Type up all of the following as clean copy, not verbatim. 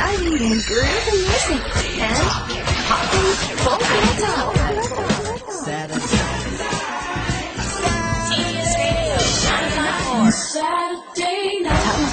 Diving in groove music and popping folk metal. TBS Radio 954 Saturday night.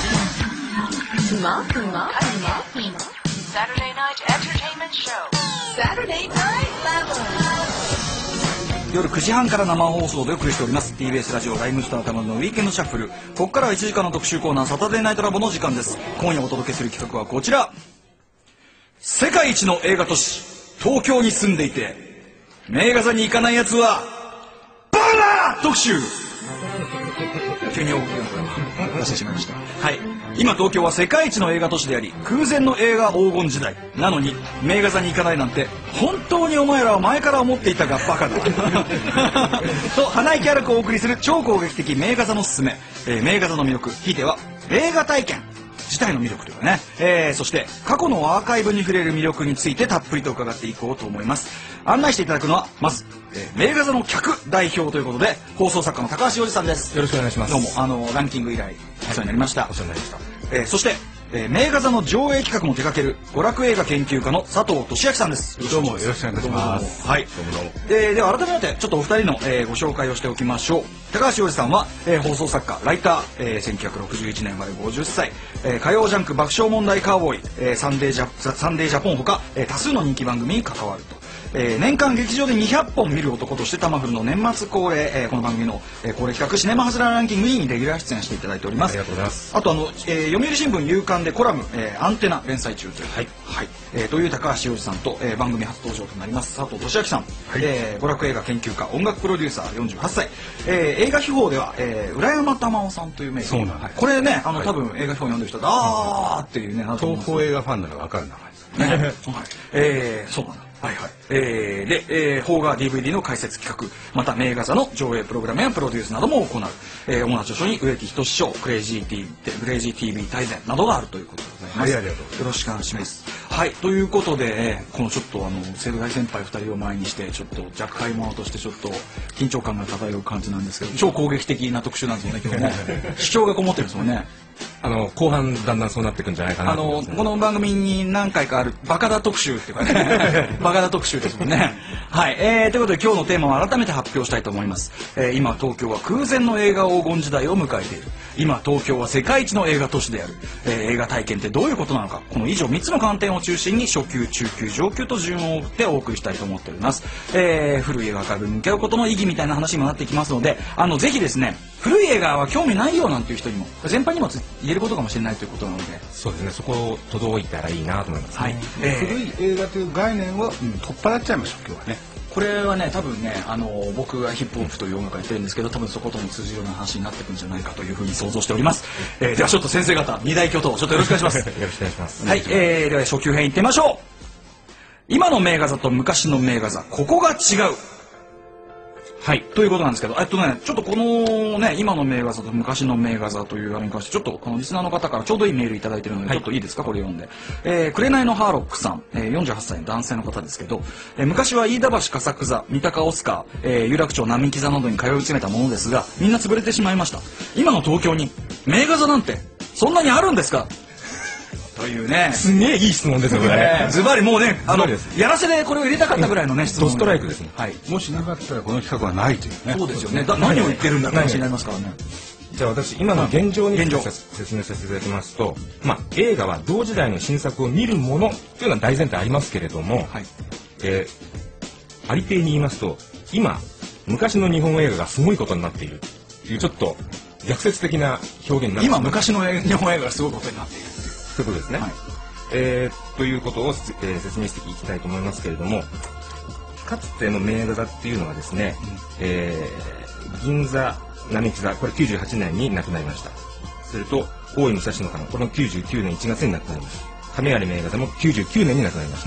Saturday night entertainment show. Saturday Night Level. 夜9時半から生放送でお送りしております TBS ラジオライムスターたまのウィーケンドシャッフル。ここからは1時間の特集コーナーサタデーナイトラボの時間です。今夜お届けする企画はこちら。世界一の映画都市東京に住んでいて名画座に行かないやつはバカだ特集。急に大きな声を出してしまいました。はい、今東京は世界一の映画都市であり空前の映画黄金時代なのに名画座に行かないなんて本当にお前らは前から思っていたがバカだと鼻息荒くお送りする超攻撃的名画座のすすめ、名画座の魅力、ひいては映画体験自体の魅力というかね、そして過去のアーカイブに触れる魅力についてたっぷりと伺っていこうと思います。案内していただくのはまず、名画座の客代表ということで放送作家の高橋洋二さんです。 よろしくお願いします。 どうもランキング以来お世話になりました。 お世話になりました。 そして、名画座の上映企画も手掛ける娯楽映画研究家の佐藤俊明さんです。 どうもよろしくお願いします。 はい。では改めてちょっとお二人の、ご紹介をしておきましょう。高橋洋二さんは、放送作家ライター、1961年生まれ50歳、火曜ジャンク爆笑問題カーボーイ、サンデージャポンほか、多数の人気番組に関わると。年間劇場で200本見る男としてタマフルの年末恒例、この番組の、恒例企画シネマハズラーランキングにレギュラー出演していただいております。 ありがとうございます。 あと読売新聞夕刊でコラム、アンテナ連載中という、 はいという高橋洋二さんと、番組初登場となります佐藤俊明さん、 はい、 娯楽映画研究家音楽プロデューサー48歳、映画秘宝では、浦山玉緒さんという名そうなんです、 これねはい、 多分映画秘宝読んでる人だっていうね東宝映画ファンなら分かる名前ですね。 そうなんだ。はいはい。で、邦画 DVD の解説企画、また名画座の上映プログラムやプロデュースなども行う。主な著書に植木仁賞、クレイジー TV 大全などがあるということでございます。 はい、ありがとうございます。 よろしくお願いします。はい、ということで、このちょっと生徒大先輩2人を前にしてちょっと若輩者としてちょっと緊張感が漂う感じなんですけど、超攻撃的な特集なんですよね今日ね。主張がこもってるんですもんね。 後半だんだんそうなっていくんじゃないかなと思いますね。 この番組に何回かあるバカだ特集っていうかねバカだ特集ですもんね。はい、ということで今日のテーマを改めて発表したいと思います。今東京は空前の映画黄金時代を迎えている。今東京は世界一の映画都市である。映画体験ってどういうことなのか、この以上3つの観点を中心に初級中級上級と順を追ってお送りしたいと思っております。古い映画から向き合うことの意義みたいな話にもなってきますので、ぜひですね、古い映画は興味ないよなんていう人にも全般にも言えることかもしれないということなので、 そうですね、そこを届いたらいいなと思います、ね。 はい、 古い映画という概念を、取っ払っちゃいましょう今日はね。 これはね多分ね僕がヒップホップという音楽をやってるんですけど、多分そことも通じるような話になってくるんじゃないかというふうに想像しております。ではちょっと先生方二大巨頭ちょっとよろしくお願いします。 よろしくお願いします。 はい、では初級編いってみましょう。今の名画座と昔の名画座、ここが違う。はい、ということなんですけど、ちょっとこのね今の名画座と昔の名画座というあれに関してちょっとリスナーの方からちょうどいいメールいただいてるので、ちょっといいですかこれ読んで、紅のハーロックさん、48歳の男性の方ですけど、昔は飯田橋笠久座三鷹オスカー、有楽町並木座などに通い詰めたものですがみんな潰れてしまいました。今の東京に名画座なんてそんなにあるんですかというね、 すげえいい質問ですよこれ。 ズバリもうねやらせでこれを入れたかったぐらいのね質問。 ドストライクですね。 はい。 もしなかったらこの企画はないというね。 そうですよね。何を言ってるんだって話になりますからね。 じゃあ私今の現状に説明させていただきますと、映画は同時代の新作を見るものというのは大前提ありますけれども、 はい、 ありていに言いますと今昔の日本映画がすごいことになっているというちょっと逆説的な表現になっている。 今昔の日本映画がすごいことになっているということですね。 はい、 ということを、説明していきたいと思いますけれども、かつての名画座っていうのはですね、銀座並木座これ98年に亡くなりました。それと大井武蔵野館これも99年1月に亡くなりました。亀有名画座も99年に亡くなりました。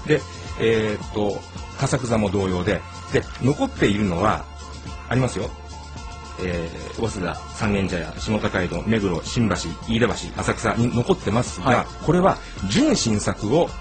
で笠久座も同様で残っているのはありますよ。早稲田三軒茶屋下高井戸目黒新橋飯田橋浅草に残ってますが、はい、これは純新作を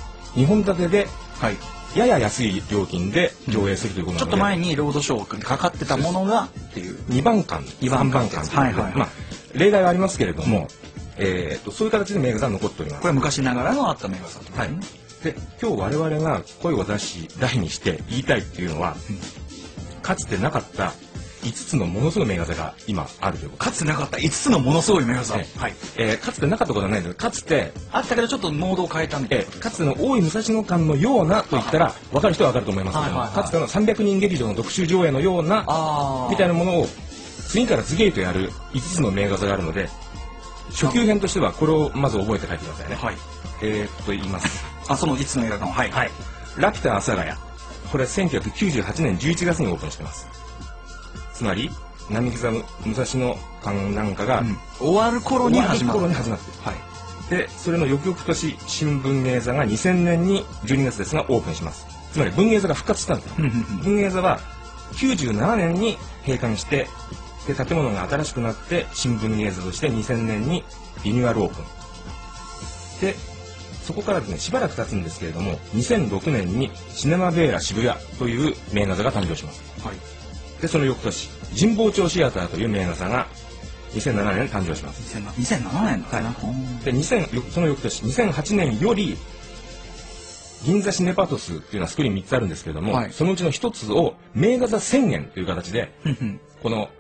2本立てで、はい、やや安い料金で上映するということなので、 ちょっと前にロードショーにかかってたものがっていう 2番館3番館ということで、例外はありますけれども、 そういう形で名画座は残っております。 これは昔ながらのあった名画座と、 はい。で今日我々が声を大にして言いたいっていうのは、かつてなかった5つのものすごい名画座が今あるということ。 かつてなかった5つのものすごい名画座、はい。 かつてなかったことはないんですけど、かつてあったけどちょっとモードを変えたみたいな、 かつての大井武蔵野館のようなと言ったら分かる人は分かると思いますけども、かつての300人劇場の特集上映のようなみたいなものを次から次へとやる5つの名画座があるので、初級編としてはこれをまず覚えて帰ってくださいね。 はい。 言います。 その5つの映画館、はい。 はい。ラピュタ阿佐ヶ谷。これは1998年11月にオープンしてます。つまり並木座武蔵野館なんかが、 終わる頃に始まってる。 はい。でそれの翌々年新文芸座が2000年に12月ですがオープンします。つまり文芸座が復活したんです。文芸座は97年に閉館してで建物が新しくなって新文芸座として2000年にリニューアルオープンで、そこからですねしばらく経つんですけれども、2006年にシネマベーラ渋谷という名画座が誕生します。はい。でその翌年神保町シアターという名画座が2007年誕生します。 2007年だな。 でその翌年2008年より銀座シネパトスというのはスクリーン3つあるんですけれども、そのうちの1つを名画座宣言という形でこの、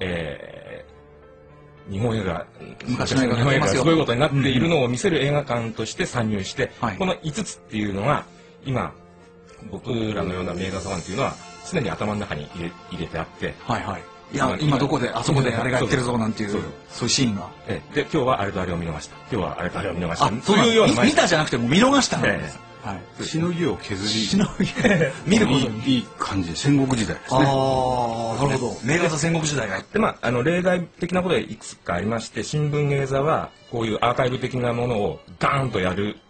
日本映画昔の映画がすごいことになっているのを見せる映画館として参入して、この5つっていうのが今僕らのような名画座ファンっていうのは常に頭の中に入れてあって、 いや今どこであそこであれがやってるぞなんていうそういうシーンが、 で今日はあれとあれを見逃した、今日はあれとあれを見逃した、 そういうような見たじゃなくても見逃したんです。 しのぎを削り見ることにいい感じで戦国時代ですね。 なるほど。名画座戦国時代がで例外的なことでいくつかありまして、新文芸座はこういうアーカイブ的なものをガーンとやる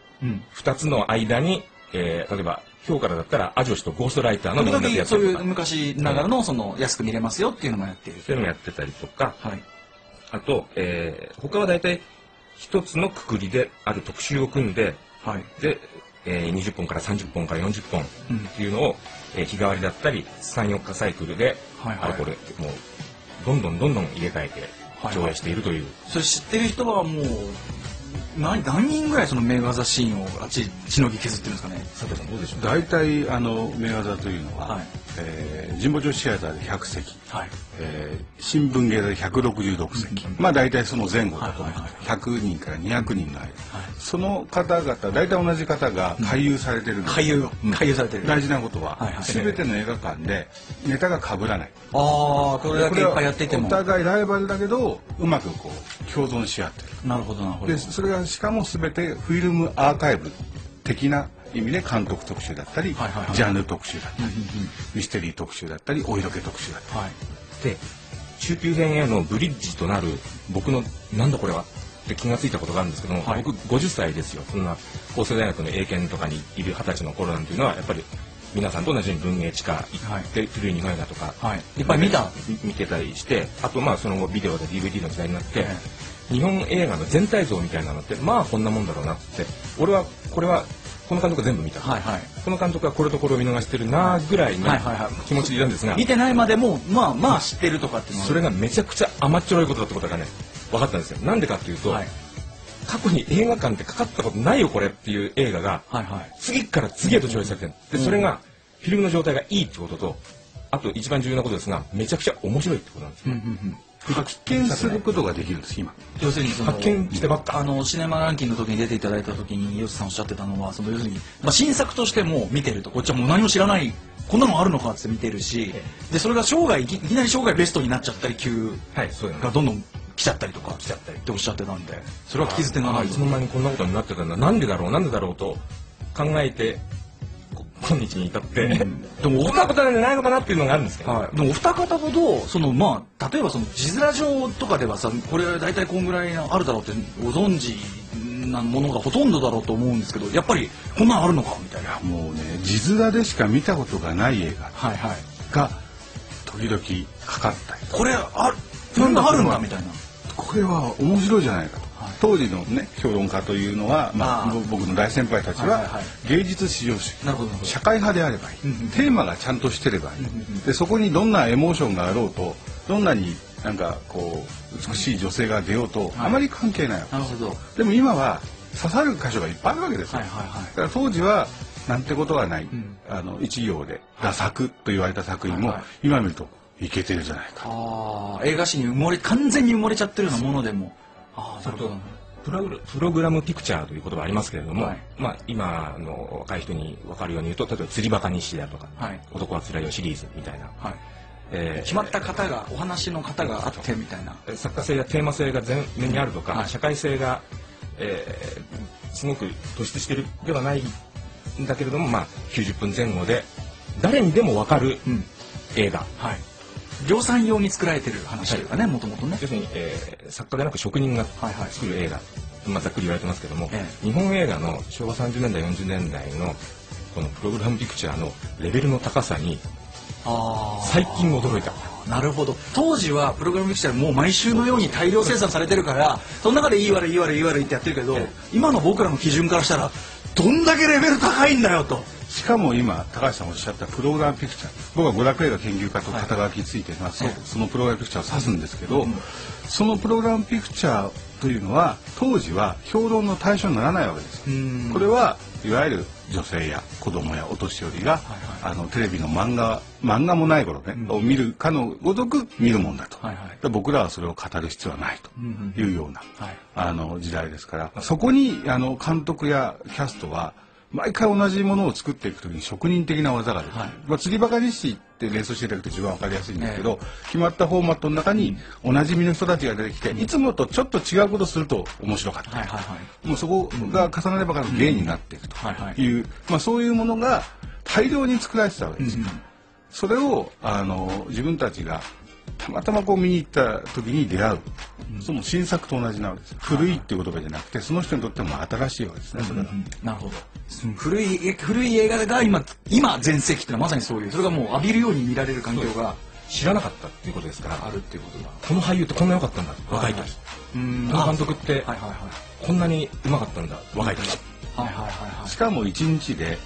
2つの間に、例えば今日からだったらアジョシとゴーストライターの名画座やってそういう昔ながらのその安く見れますよっていうのもやっている。 そういうのもやってたりとか、あと、他は大体一つのくくりである特集を組んで、で20本から30本から40本っていうのを、日替わりだったり 3,4 日サイクルであれこれもうどんどん入れ替えて上映しているという。 それ知ってる人はもう何人ぐらいその名画座シーンをしのぎ削ってるんですかね。 佐藤さんどうでしょう。 大体名画座というのは、神保町シアターで100席、新文芸座で166席、まあ大体その前後だと思います。100人から200人の間、その方々大体同じ方が回遊されてるんです。 回遊されてる。 大事なことは全ての映画館でネタが被らない。 これだけいっぱいやっててもお互いライバルだけどうまくこう共存し合ってる。 なるほど。 でそれがしかも全てフィルムアーカイブ的な意味で監督特集だったり、ジャンル特集だったり、ミステリー特集だったり、お色気特集だったり、 で中級編へのブリッジとなる僕のなんだこれはって気がついたことがあるんですけども、僕50歳ですよ。そんな法政大学の英検とかにいる20歳の頃なんていうのはやっぱり皆さんと同じように文芸地下行って古い日本映画とかいっぱい見てたりして、あとその後ビデオで DVD の時代になって、日本映画の全体像みたいなのってこんなもんだろうなって、俺はこの監督全部見た、この監督はこれとこれを見逃してるなぐらいの気持ちでいたんですが、 見てないまでも知ってるとかっていうのはそれがめちゃくちゃ甘っちょろいことだってことがね分かったんですよ。なんでかっていうと、過去に映画館でかかったことないよこれっていう映画が次から次へと上映されてる。でそれがフィルムの状態がいいってことと、あと一番重要なことですがめちゃくちゃ面白いってことなんですよ。 発見することができるんです今。 要するに発見してばっか。 シネマランキングの時に出ていただいた時に吉さんおっしゃってたのは、要するに新作としても見てると、こっちはもう何も知らない、こんなのあるのかって見てるし、でそれが生涯いきなり生涯ベストになっちゃったり級がどんどん来ちゃったりとかっておっしゃってたんで、それは聞き捨てならない。 いつの間にこんなことになってたんだ、なんでだろうと考えて今日に至って、でもお二方じゃないのかなっていうのがあるんですけど、 でもお二方ほど例えば字面上とかではさ、これ大体こんぐらいあるだろうってご存知なものがほとんどだろうと思うんですけど、やっぱりこんなのあるのかみたいな。 もうね字面でしか見たことがない映画が時々かかったり、 これそんなあるんだみたいな、 これは面白いじゃないかと。当時のね評論家というのは、僕の大先輩たちは芸術至上主義、社会派であればいい、テーマがちゃんとしてればいい、でそこにどんなエモーションがあろうと、どんなになんかこう美しい女性が出ようとあまり関係ないわけです。 なるほど。 でも今は刺さる箇所がいっぱいあるわけですよ。だから当時はなんてことはない、一行でダ作と言われた作品も今見るといけてるじゃないか。 映画史に完全に埋もれちゃってるようなものでも。なるほど。 プログラムピクチャーという言葉ありますけれども、まあ今の若い人に分かるように言うと、例えば釣りバカ日誌だとか、男はつらいよシリーズみたいな、 決まった型がお話の型があってみたいな、 作家性やテーマ性が前面にあるとか、社会性が、すごく突出しているではないんだけれども、まあ90分前後で誰にでも分かる映画。 量産用に作られてる話というかね、もともとね。 要するに、作家でなく職人が作る映画、まあ、ざっくり言われてますけども、日本映画の昭和30年代40年代のこのプログラムピクチャーのレベルの高さに最近驚いた。 なるほど。当時はプログラムピクチャーもう毎週のように大量生産されてるからその中でいい悪いいい悪いいい悪いってやってるけど、今の僕らの基準からしたらどんだけレベル高いんだよと。 しかも今高橋さんおっしゃったプログラムピクチャー、僕は娯楽映画研究家と肩書きついてます、そのプログラムピクチャーを指すんですけど、そのプログラムピクチャーというのは当時は評論の対象にならないわけです。これはいわゆる女性や子供やお年寄りがテレビの漫画もない頃ね、を見るかのごとく見るもんだと、僕らはそれを語る必要はないというような時代ですから、そこに監督やキャストは毎回同じものを作っていくときに職人的な技が出て、釣りバカ日誌って連想していただくと一番わかりやすいんですけど、決まったフォーマットの中におなじみの人たちが出てきて、いつもとちょっと違うことすると面白かったりとか、もうそこが重なれば重なる芸になっていくという、そういうものが大量に作られてたわけですよ。それを自分たちがたまたまこう見に行った時に出会う、その新作と同じなわけです。古いっていう言葉じゃなくてその人にとっても新しいわけですね、それが。 なるほど。古い映画が今全盛期っていうのはまさにそういう、それがもう浴びるように見られる環境が知らなかったっていうことですから、 あるっていうことだ。 この俳優ってこんな良かったんだ、若い時。この監督ってこんなにうまかったんだ、若い時。 しかも1日で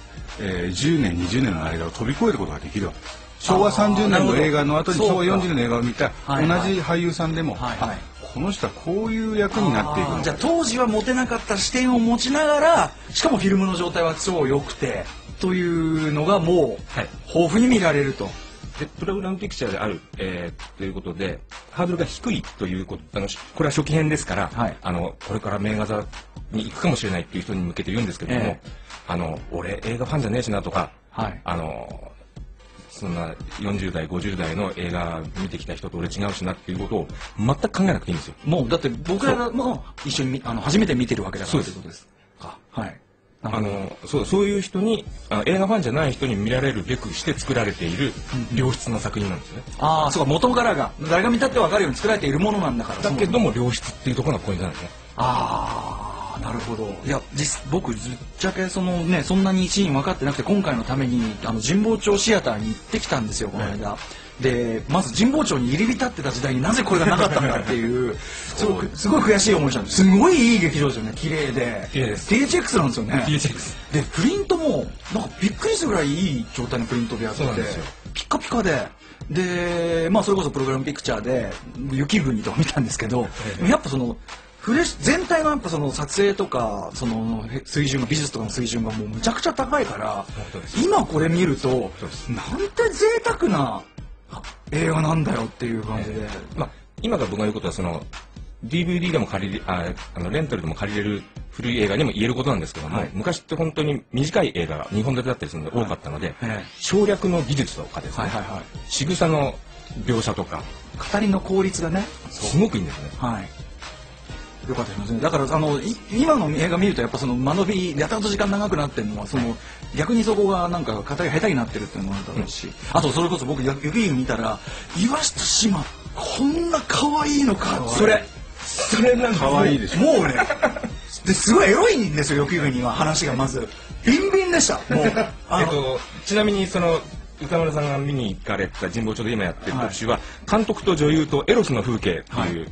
10年20年の間を飛び越えることができるわけです。昭和30年の映画の後に昭和40年の映画を見た同じ俳優さんでも、この人はこういう役になっていくのか。 じゃあ当時は持てなかった視点を持ちながら、しかもフィルムの状態は超良くてというのがもう豊富に見られると。 でプログラムピクチャーである、ということでハードルが低いということ、これは初期編ですから、これから名画座に行くかもしれないっていう人に向けて言うんですけれども、俺映画ファンじゃねえしなとか、そんな40代50代の映画見てきた人と俺違うしなっていうことを全く考えなくていいんですよ。 もうだって僕らも一緒に初めて見てるわけだからということですか。 そういう人に映画ファンじゃない人に見られるべくして作られている良質な作品なんですね。 そうか、元からが誰が見たって分かるように作られているものなんだから。 だけども良質っていうところがポイントなんですね。 なるほど。いや僕ぶっちゃけそんなにシーン分かってなくて、今回のために神保町シアターに行ってきたんですよ、この間。でまず神保町に入り浸ってた時代になぜこれがなかったんだっていうすごい悔しい思いしたんです。すごいいい劇場ですよね。綺麗で THX なんですよね。THX でプリントもなんかびっくりするぐらいいい状態のプリントでやってて、ピカピカで。でそれこそプログラムピクチャーで雪国とか見たんですけど、やっぱ全体のやっぱ撮影とか水準が美術とかの水準がもうむちゃくちゃ高いから、今これ見るとなんて贅沢な映画なんだよっていう感じで、 今が僕が言うことはDVD でもレンタルでも借りれる古い映画にも言えることなんですけども、昔って本当に短い映画が2本立てだったりするので多かったので、省略の技術とかですね、仕草の描写とか語りの効率がねすごくいいんですね。 よかったですね。だから今の映画見るとやっぱ間延びやたらと時間長くなってるのは逆にそこがなんか語りが下手になってるっていうのもあるだろうし、あとそれこそ僕雪国見たら岩下志麻こんな可愛いのか、それなんか可愛いでしょ。 もうねですごいエロいんですよ、雪国は。話がまずビンビンでした。もうちなみに歌丸さんが見に行かれた神保町で今やってる特集は、監督と女優とエロスの風景っていう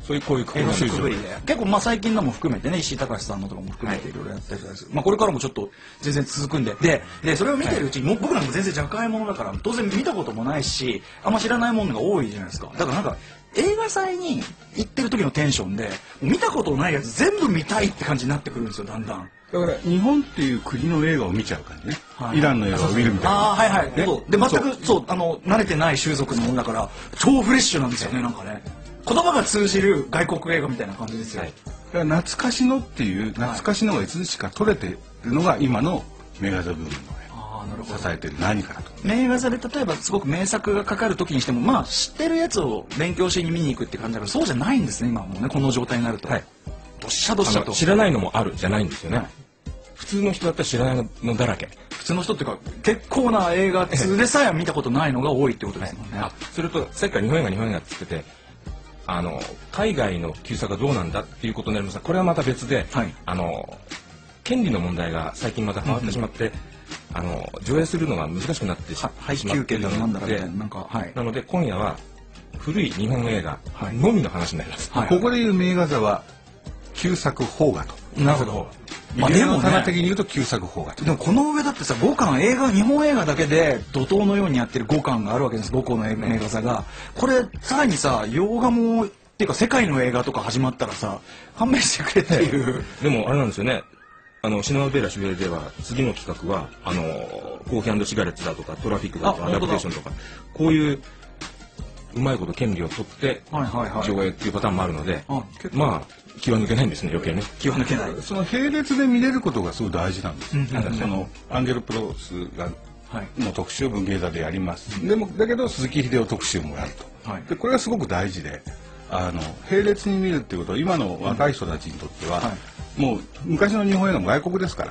そういうこういう映画作りで結構最近のも含めてね、石井隆さんのとかも含めていろいろやったりする、これからもちょっと全然続くんで、でそれを見てるうちに、僕なんか全然若輩者だから当然見たこともないし、あんま知らないものが多いじゃないですか。だからなんか映画祭に行ってる時のテンションで見たことないやつ全部見たいって感じになってくるんですよ、だんだん。 だから日本っていう国の映画を見ちゃう感じね、イランの映画を見るみたいな。 はいはい、で全く慣れてない習俗のものだから超フレッシュなんですよね、なんかね。言葉が通じる外国映画みたいな感じですよ。 だから懐かしのっていう懐かしのがいつしか撮れてるのが今の名画座ブームのね、支えてる何かだと。 名画座で例えばすごく名作がかかる時にしても、知ってるやつを勉強しに見に行くって感じだから、そうじゃないんですね今もね、この状態になると。どっしゃどっしゃと知らないのもあるじゃないんですよね。普通の人だったら知らないのだらけ。 普通の人っていうか結構な映画通でさえ見たことないのが多いってことですもんね。 それとさっきから日本映画って言ってて、海外の旧作がどうなんだっていうことになりますが、これはまた別で、権利の問題が最近また変わってしまって、上映するのが難しくなってしまっているなので今夜は古い日本映画のみの話になります。 ここでいう名画座は旧作邦画と。 なるほど。 でも棚的に言うと旧作邦画と。 でもこの上だってさ、5巻日本映画だけで怒涛のようにやってる5巻があるわけです。5個の映画座がこれさらにさ、洋画もっていうか世界の映画とか始まったらさ、勘弁してくれっていう。 でもあれなんですよね、シネマベーラ主演では次の企画はコーヒー&シガレッツだとかトラフィックだとかアダプテーションとか、こういううまいこと権利を取って上映っていうパターンもあるので、気は抜けないんですね、余計ね。 気は抜けない。 その並列で見れることがすごい大事なんです。そのアンゲルプロスがの特集を文芸座でやります。でもだけど鈴木秀夫特集もやると。でこれがすごく大事で、並列に見るっていうことは今の若い人たちにとっては、もう昔の日本映画も外国ですから。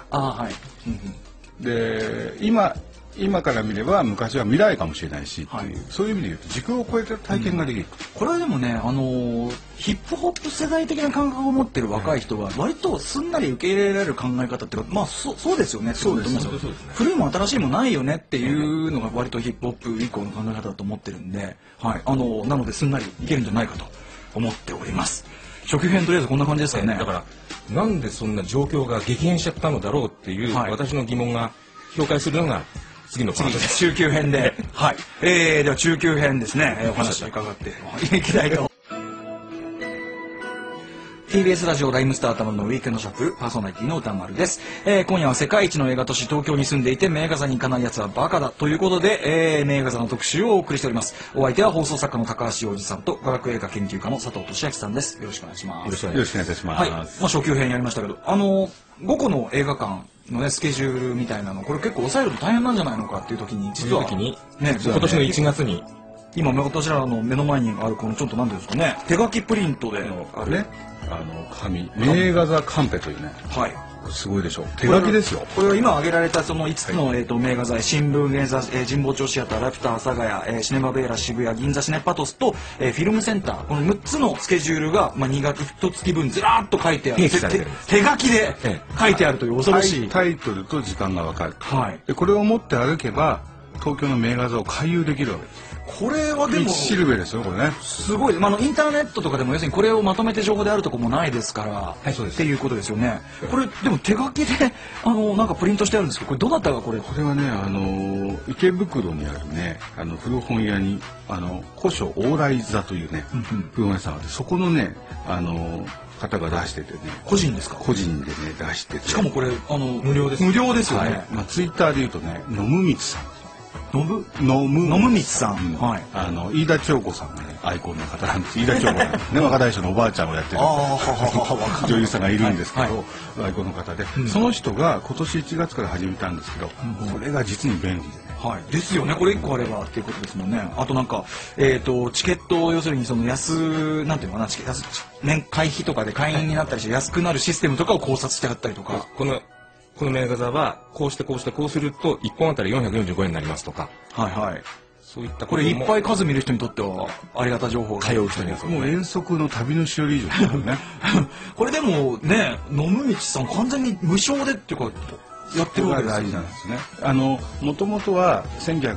で今から見れば昔は未来かもしれないしっていう、そういう意味で言うと時空を超えて体験ができる。 これはでもね、ヒップホップ世代的な感覚を持ってる若い人は割とすんなり受け入れられる考え方っていうか、そうですよね。そうです。古いも新しいもないよねっていうのが割とヒップホップ以降の考え方だと思ってるんで、なのですんなりいけるんじゃないかと思っております。初級編とりあえずこんな感じですかね。 だからなんでそんな状況が激変しちゃったのだろうっていう、私の疑問が評価するのが次のパートです。 中級編ででは中級編ですね、お話を伺っていきたいと。TBS ラジオライムスターたまのウィークエンドシャッフル、パーソナリティの歌丸です。今夜は世界一の映画都市東京に住んでいて名画座に行かない奴はバカだということで、名画座の特集をお送りしております。お相手は放送作家の高橋洋二さんと科学映画研究家の佐藤俊明さんです。よろしくお願いします。 よろしくお願いいたします。 初級編やりましたけど、5個の映画館のねスケジュールみたいなの、これ結構抑えると大変なんじゃないのかっていう時に、実は今年の1月に今私らの目の前にあるこのちょっと何ていうんですかね、手書きプリントであるね、紙名画座カンペというね、すごいでしょ、手書きですよ。 これは今挙げられたその5つの名画座、新聞芸座、神保町シアター、ラピュタ阿佐ヶ谷、シネマベーラ渋谷、銀座シネパトスと、フィルムセンター、この6つのスケジュールが2月1月分ずらーっと書いてある、手書きで書いてあるという恐ろしいタイトルと時間が分かる。でこれを持って歩けば東京の名画座を回遊できるわけです。 これはでもシルベですよ、これね。 すごい、インターネットとかでも要するにこれをまとめて情報であるとこもないですから、っていうことですよね。これでも手書きでなんかプリントしてあるんですけど、これどなたがこれはね、池袋にあるね古本屋に古書往来座というね古本屋さんがあって、そこのね方が出しててね。 個人ですか？ 個人でね出してて、 しかもこれ無料ですよね。 ツイッターで言うとね、野むみつさん、 野むみつさん、 飯田長子さんがねアイコンの方なんです。飯田長子ね、若大将のおばあちゃんをやってる女優さんがいるんですけど、アイコンの方で、その人が今年1月から始めたんですけど、これが実に便利でね。 ですよね。これ1個あればっていうことですもんね。あとなんかチケットを要するにそのなんていうのかな、年会費とかで会員になったりして安くなるシステムとかを考察してあったりとか。 この名画座はこうしてこうしてこうすると1本あたり445円になりますとか、そういったこれいっぱい数見る人にとってはありがた情報、 通う人にはもう遠足の旅のしおり以上ですよね。 これでもね、野むみちさん完全に無償でっていうかやってるわけですよ大事なんですね。もともとは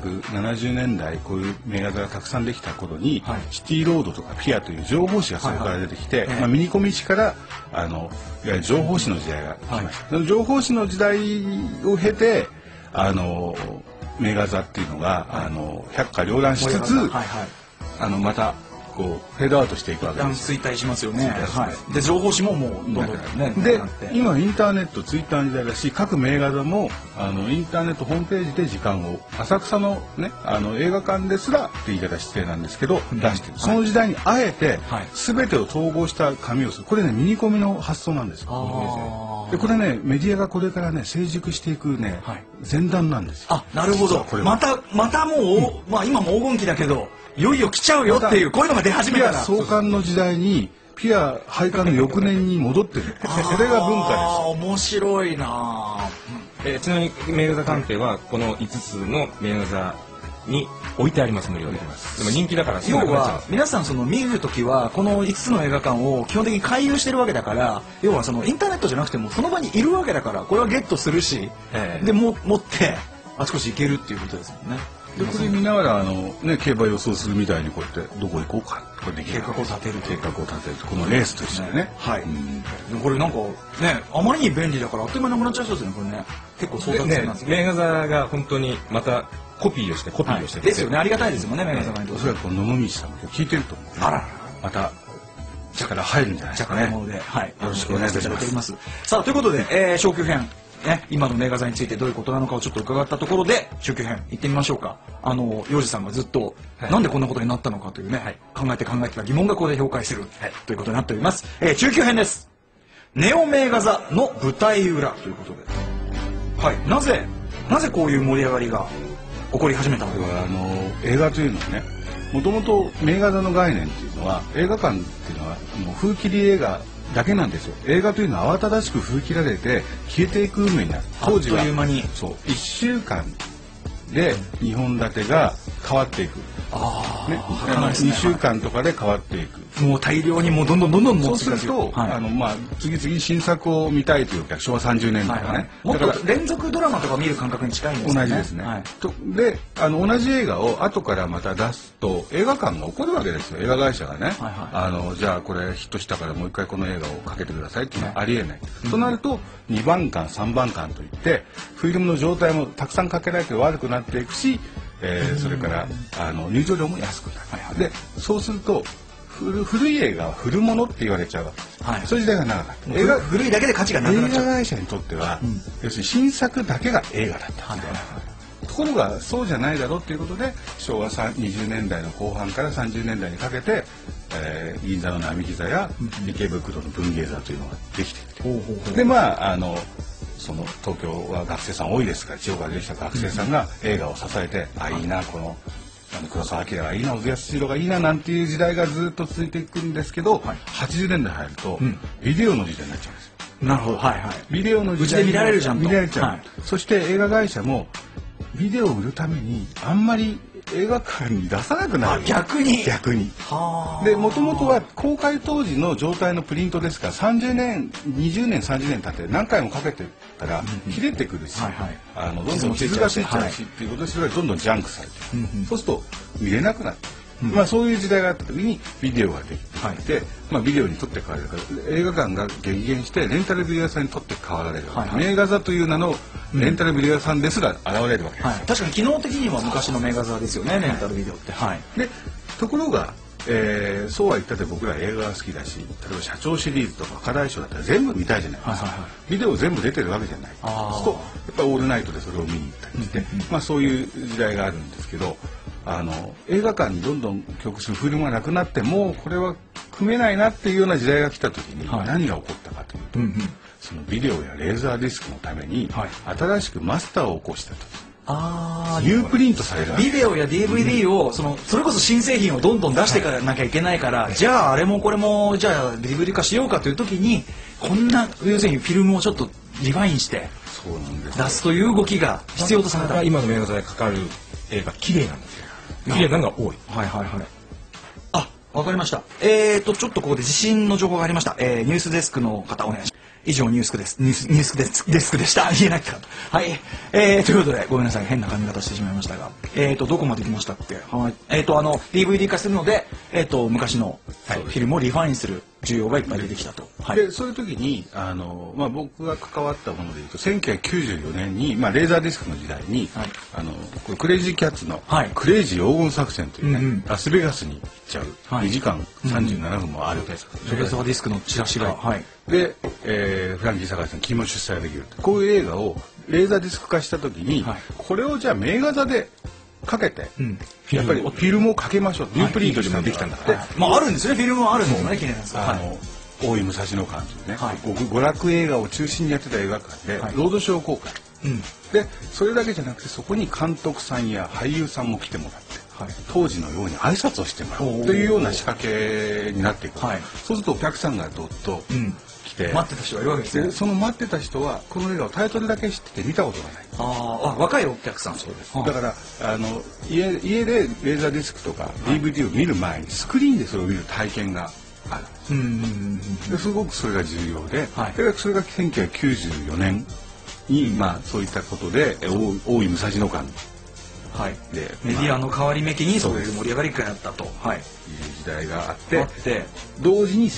1970年代こういう名画座がたくさんできた頃に、 はい、 シティロードとかピアという情報誌がそこから出てきて、ミニコミ誌からいわゆる情報誌の時代が来ました。情報誌の時代を経て名画座っていうのが百花繚乱しつつ、またこうフェードアウトしていくわけです。 衰退しますよね。はい。で情報誌ももうどんどんね。 で今インターネットツイッターの時代だし、各名画座もインターネットホームページで時間を浅草のね映画館ですらって言い方失礼なんですけど出してる。その時代にあえて全てを統合した紙をする。これねミニコミの発想なんですよ。でこれねメディアがこれからね成熟していくね前段なんですよ。 あ、なるほど。またもうまあ今も黄金期だけど。いよいよ来ちゃうよっていうこういうのが出始めたら、 ピア創刊の時代にピア廃刊の翌年に戻ってる。それが文化です。 面白いな。 ちなみに名画座鑑定はこの5つの名画座に置いてあります。無料で。でも人気だから要は皆さんその見るときはこの5つの映画館を基本的に回遊してるわけだから、要はそのインターネットじゃなくてもその場にいるわけだから、これはゲットするし、で持ってあちこち行けるっていうことですもんね。 でこれ見ながら競馬予想するみたいにこうやってどこ行こうかこれで計画を立てるこのレースとしてね。 はい。これなんかねあまりに便利だからあっという間なくなっちゃいそうですねこれね。結構相談なんですけど。 名画座が本当にまたコピーをしてですよね。ありがたいですもんね名画座が。 おそらく野々道さんも聞いてると思う。 あらまた力入るんじゃないですかね。 はい。よろしくお願いいたします。さあということで昇級編。今の名画座についてどういうことなのかをちょっと伺ったところで中級編行ってみましょうか。洋治さんがずっとなんでこんなことになったのかというね、考えてた疑問がここで評価する、ということになっております。中級編です。ネオ名画座の舞台裏ということで、はい、なぜこういう盛り上がりが起こり始めたのか。 映画というのはね、もともと名画座の概念っていうのは映画館っていうのは風切り映画だけなんですよ。映画というのは慌ただしく封切られて消えていく運命になる。当時はそう1週間で2本立てが変わっていく。2週間とかで変わっていく。 もう大量にもうどんどんそうすると次々新作を見たいというか昭和30年代とかね。 もっと連続ドラマとか見る感覚に近いんですね。 同じですね。で同じ映画を後からまた出すと映画館が怒るわけですよ。映画会社がねじゃあこれヒットしたからもう一回この映画をかけてくださいっていうのはありえない。となると2番館3番館といってフィルムの状態もたくさんかけられて悪くなっていくし、それから入場料も安くなる。でそうすると古い映画は古物って言われちゃうわけです。そういう時代が長かった。 映画古いだけで価値がなくなっちゃう。 映画会社にとっては要するに新作だけが映画だった。ところがそうじゃないだろうっていうことで昭和20年代の後半から30年代にかけて銀座の並木座や池袋の文芸座というのができてきて、でその東京は学生さん多いですから地方から出てきた学生さんが映画を支えていいなこの黒澤明がいいな小津安二郎がいいななんていう時代がずっと続いていくんですけど、80年代入るとビデオの時代になっちゃうんですよ。 なるほど。 ビデオの時代うちで見られるじゃんと。 見られちゃう。そして映画会社もビデオを売るためにあんまり映画館に出さなくなる。 逆にでもともとは公開当時の状態のプリントですから30年20年30年経って何回もかけてたら切れてくるしどんどん傷がついちゃうしっていうことでそれがどんどんジャンクされてそうすると見れなくなる。そういう時代があった時にビデオができて、ビデオに取って代われるから映画館が激減してレンタルビデオ屋さんに取って代わられる。名画座という名のレンタルビデオ屋さんですら現れるわけです。 確かに機能的には昔の名画座ですよねレンタルビデオって。 でところがそうは言ったって僕ら映画が好きだし例えば社長シリーズとか若大将だったら全部見たいじゃないですか。ビデオ全部出てるわけじゃない。そうするとやっぱりオールナイトでそれを見に行ったりしてそういう時代があるんですけど映画館にどんどん局数フィルムがなくなってもうこれは組めないなっていうような時代が来た時に何が起こったかというとそのビデオやレーザーディスクのために新しくマスターを起こしたと。ニュープリントされるビデオや DVD をそれこそ新製品をどんどん出していかなきゃいけないからじゃああれもこれもじゃあ DVD 化しようかという時にこんな要するにフィルムをちょっとリファインして出すという動きが必要とされた。 今の名画座でかかる映画綺麗なんですよ。綺麗なのが多い。わかりました。ちょっとここで地震の情報がありました。ニュースデスクの方お願いします。 以上ニュースクです。ニュースデスクでした。言えなかった。はい。ということで、ごめんなさい。変な髪型してしまいましたが。どこまで来ましたっけ？はい。DVD 化するので、昔のフィルムをリファインする需要がいっぱい出てきたと。はい。 で、そういう時に、僕が関わったものでいうと、1994年に、レーザーディスクの時代に、これクレイジーキャッツの、クレイジー黄金作戦というね、ラスベガスに行っちゃう、2時間37分もある。 レーザーディスクのチラシが。はい。 で、フランキー・サカイさん君も出産できるこういう映画をレーザーディスク化した時に、これをじゃあ名画座でかけて、やっぱりフィルムをかけましょう、ニュープリントでもできたんだって、 あるんですね、フィルムはあるんですよね、記念です大井武蔵野館というね、娯楽映画を中心にやってた映画館でロードショー公開、でそれだけじゃなくてそこに監督さんや俳優さんも来てもらって、当時のように挨拶をしてもらうというような仕掛けになっていく、そうするとお客さんがどっと来て、 待ってた人がいるわけですね。 その待ってた人はこの映画をタイトルだけ知ってて見たことがない。 若いお客さん。 そうです。だから家でレーザーディスクとか DVD を見る前にスクリーンでそれを見る体験がある。ですごくそれが重要で、それが1994年にそういったことで大井武蔵野館でメディアの変わり目期にそういう盛り上がりがあったという時代があって、同時に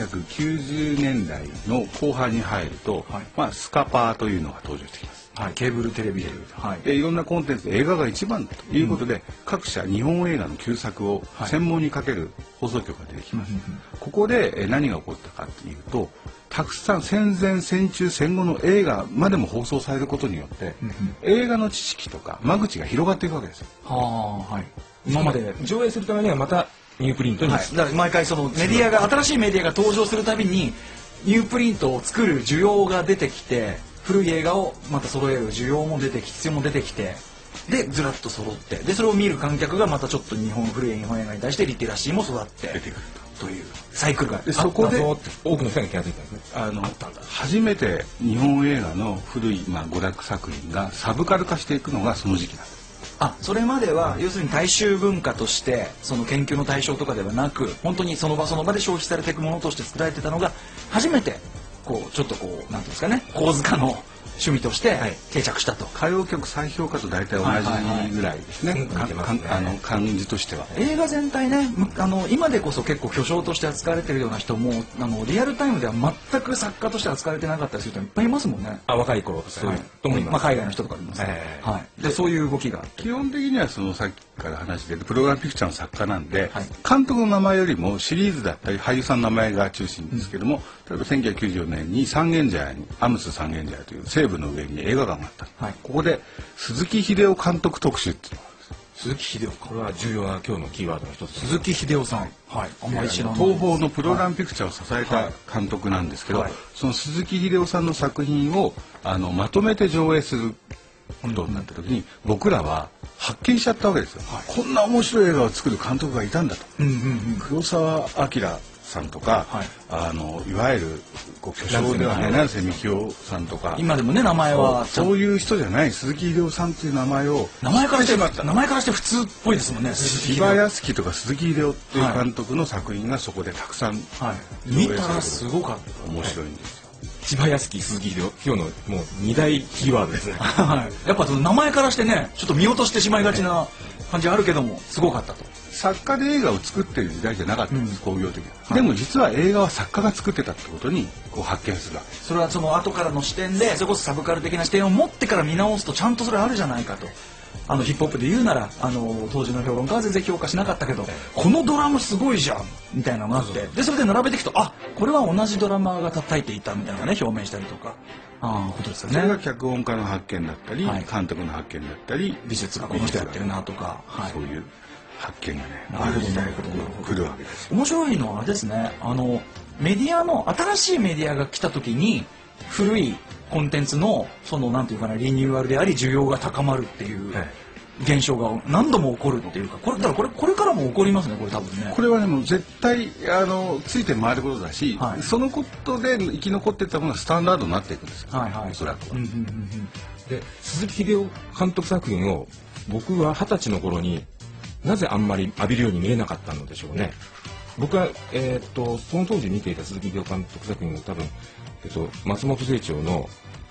1990年代の後半に入ると、スカパーというのが登場してきます。 ケーブルテレビでいろんなコンテンツで映画が一番だということで、各社日本映画の旧作を専門にかける放送局が出てきます。ここで何が起こったかというと、たくさん戦前戦中戦後の映画までも放送されることによって、映画の知識とか間口が広がっていくわけですよ。 今まで上映するためにはまたニュープリントに、 だから毎回そのメディアが新しいメディアが登場するたびにニュープリントを作る需要が出てきて、古い映画をまた揃える需要も出てきて、必要も出てきて、でずらっと揃って、でそれを見る観客がまたちょっと古い日本映画に対してリテラシーも育って出てくるというサイクルがあって、 そこで多くの人が気が付いたんですね。 初めて日本映画の古い娯楽作品がサブカル化していくのがその時期なんです。 それまでは要するに大衆文化としてその研究の対象とかではなく、本当にその場その場で消費されていくものとして作られてたのが、初めてちょっとなんていうんですかね、構図化の趣味として定着したと。 歌謡曲再評価と大体同じぐらいですね、感じとしては。 映画全体ね、今でこそ結構巨匠として扱われてるような人もリアルタイムでは全く作家として扱われてなかったりする人いっぱいいますもんね。 若い頃そういうともいます。 海外の人とかいます。でそういう動きが基本的にはさっきから話してるプログラムピクチャーの作家なんで、監督の名前よりもシリーズだったり俳優さんの名前が中心ですけども、例えば1994年に三軒茶屋にアムス三軒茶屋という西部の上に映画館があった、ここで鈴木秀夫監督特集っていうのがあるんです。 鈴木秀夫、 これは重要な今日のキーワードの一つ。 鈴木秀夫さん、あんまり知らない。 東宝のプログラムピクチャーを支えた監督なんですけど、その鈴木秀夫さんの作品をまとめて上映することになった時に、僕らは発見しちゃったわけですよ。こんな面白い映画を作る監督がいたんだと。黒澤明さんとか、いわゆる巨匠ではね、成瀬みきおさんとか、 今でもね名前はそういう人じゃない鈴木秀夫さんっていう名前を名前からして普通っぽいですもんね。 千葉靖樹とか鈴木秀夫っていう監督の作品がそこでたくさん見たらすごかった。 面白いんですよ。 千葉靖樹、鈴木秀夫、今日のもう2大キーワードですね。 やっぱその名前からしてね、ちょっと見落としてしまいがちな感じあるけども、すごかったと。 作家で映画を作ってる時代じゃなかったんです、工業的に。でも実は映画は作家が作ってたってことに発見するわけです。 それはその後からの視点で、それこそサブカル的な視点を持ってから見直すとちゃんとそれあるじゃないかと。ヒップホップで言うなら当時の評論家は全然評価しなかったけど、このドラムすごいじゃんみたいなのがあって、でそれで並べていくと、これは同じドラマーが叩いていたみたいなのがね、表明したりとかことですよね。 それが脚本家の発見だったり、監督の発見だったり、 美術がこの人やってるなとか、 そういう発見がね、 なるほど来るわけです。 面白いのはあれですね、メディアの新しいメディアが来た時に古いコンテンツのなんていうかな、リニューアルであり需要が高まるっていう現象が何度も起こるっていうか、これからも起こりますね、これ多分ね。 これはでも絶対ついて回ることだし、そのことで生き残っていったものがスタンダードになっていくんですよ、おそらくは。 で鈴木秀夫監督作品を僕は20歳の頃になぜあんまり浴びるように見えなかったのでしょうね。 僕は、その当時見ていた鈴木秀夫監督作品の多分、松本清張の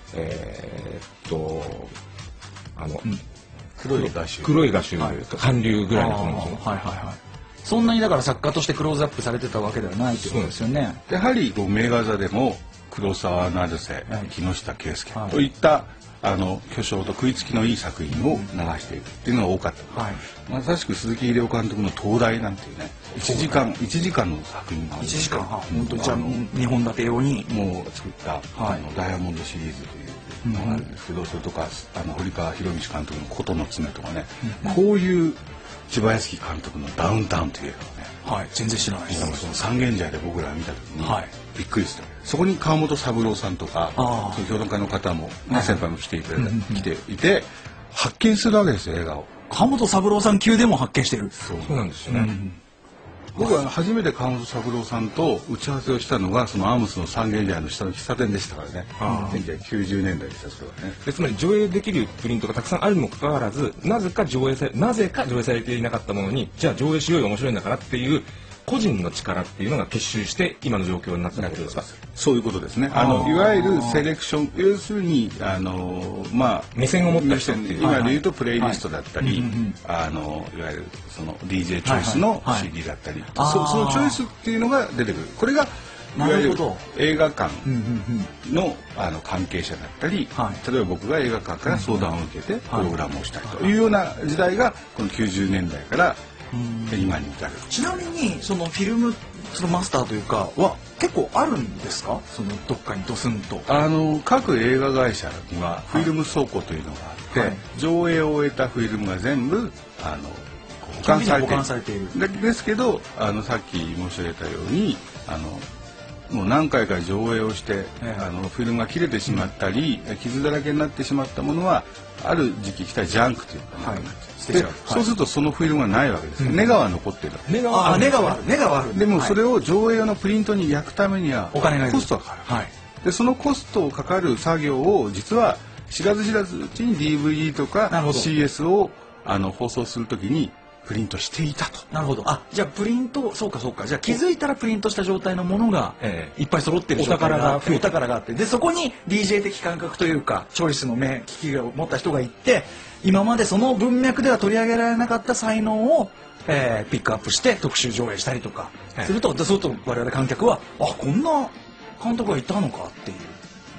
黒い画集、韓流ぐらいだと思うんですよ。 はいはいはい。そんなにだから作家としてクローズアップされてたわけではないということですよね。 やはり名画座でも黒沢成瀬、木下圭介といった巨匠と食いつきのいい作品を流しているっていうのが多かった。まさしく鈴木秀夫監督の東大なんていうね、1時間の作品が 1時間本当にじゃあ2本立て用にもう作ったダイヤモンドシリーズというのがあるんですけど、それとか堀川博道監督の琴の爪とかね、こういう千葉泰樹監督のダウンタウンという映画をね、 全然知らないです。 その三軒茶屋で僕ら見た時にびっくりした。そこに川本三郎さんとか評論家の方も先輩も来ていて発見するわけですよ、映画を。 川本三郎さん級でも発見してる。 そうなんですよね。 僕は初めて川本三郎さんと打ち合わせをしたのがそのアームスの三軒茶屋の下の喫茶店でしたからね。1990年代でしたそれはね。 つまり上映できるプリントがたくさんあるにもかかわらず、なぜか上映されていなかったものに、じゃあ上映しようよ面白いんだからっていう個人の力っていうのが結集して今の状況になったわけですか。 そういうことですね。いわゆるセレクション、要するに目線を持った人っていう、 今で言うとプレイリストだったり、いわゆるその DJ チョイスの CD だったり、そのチョイスっていうのが出てくる。これがいわゆる映画館の関係者だったり、例えば僕が映画館から相談を受けてプログラムをしたりというような時代がこの90年代から今に至る。 ちなみにそのフィルムマスターというかは結構あるんですか？そのどっかにドスンと。 各映画会社にはフィルム倉庫というのがあって、上映を終えたフィルムが全部保管されている。ですけどさっき申し上げたようにもう何回か上映をして、フィルムが切れてしまったり、傷だらけになってしまったものはある時期来たらジャンクというか、そうするとそのフィルムがないわけです。ネガは残ってる。 ネガはある。 でもそれを上映用のプリントに焼くためにはコストがかかる。でそのコストをかかる作業を実は知らず知らずうちに DVD とか CS を放送するときにプリントしていたと。 なるほど。じゃあプリント、そうか。じゃあ気づいたらプリントした状態のものがいっぱい揃ってる状態がお宝があって、でそこに DJ 的感覚というかチョイスの利きを持った人がいて、今までその文脈では取り上げられなかった才能をピックアップして特集上映したりとかすると、そうすると我々観客はこんな監督がいたのかっていう。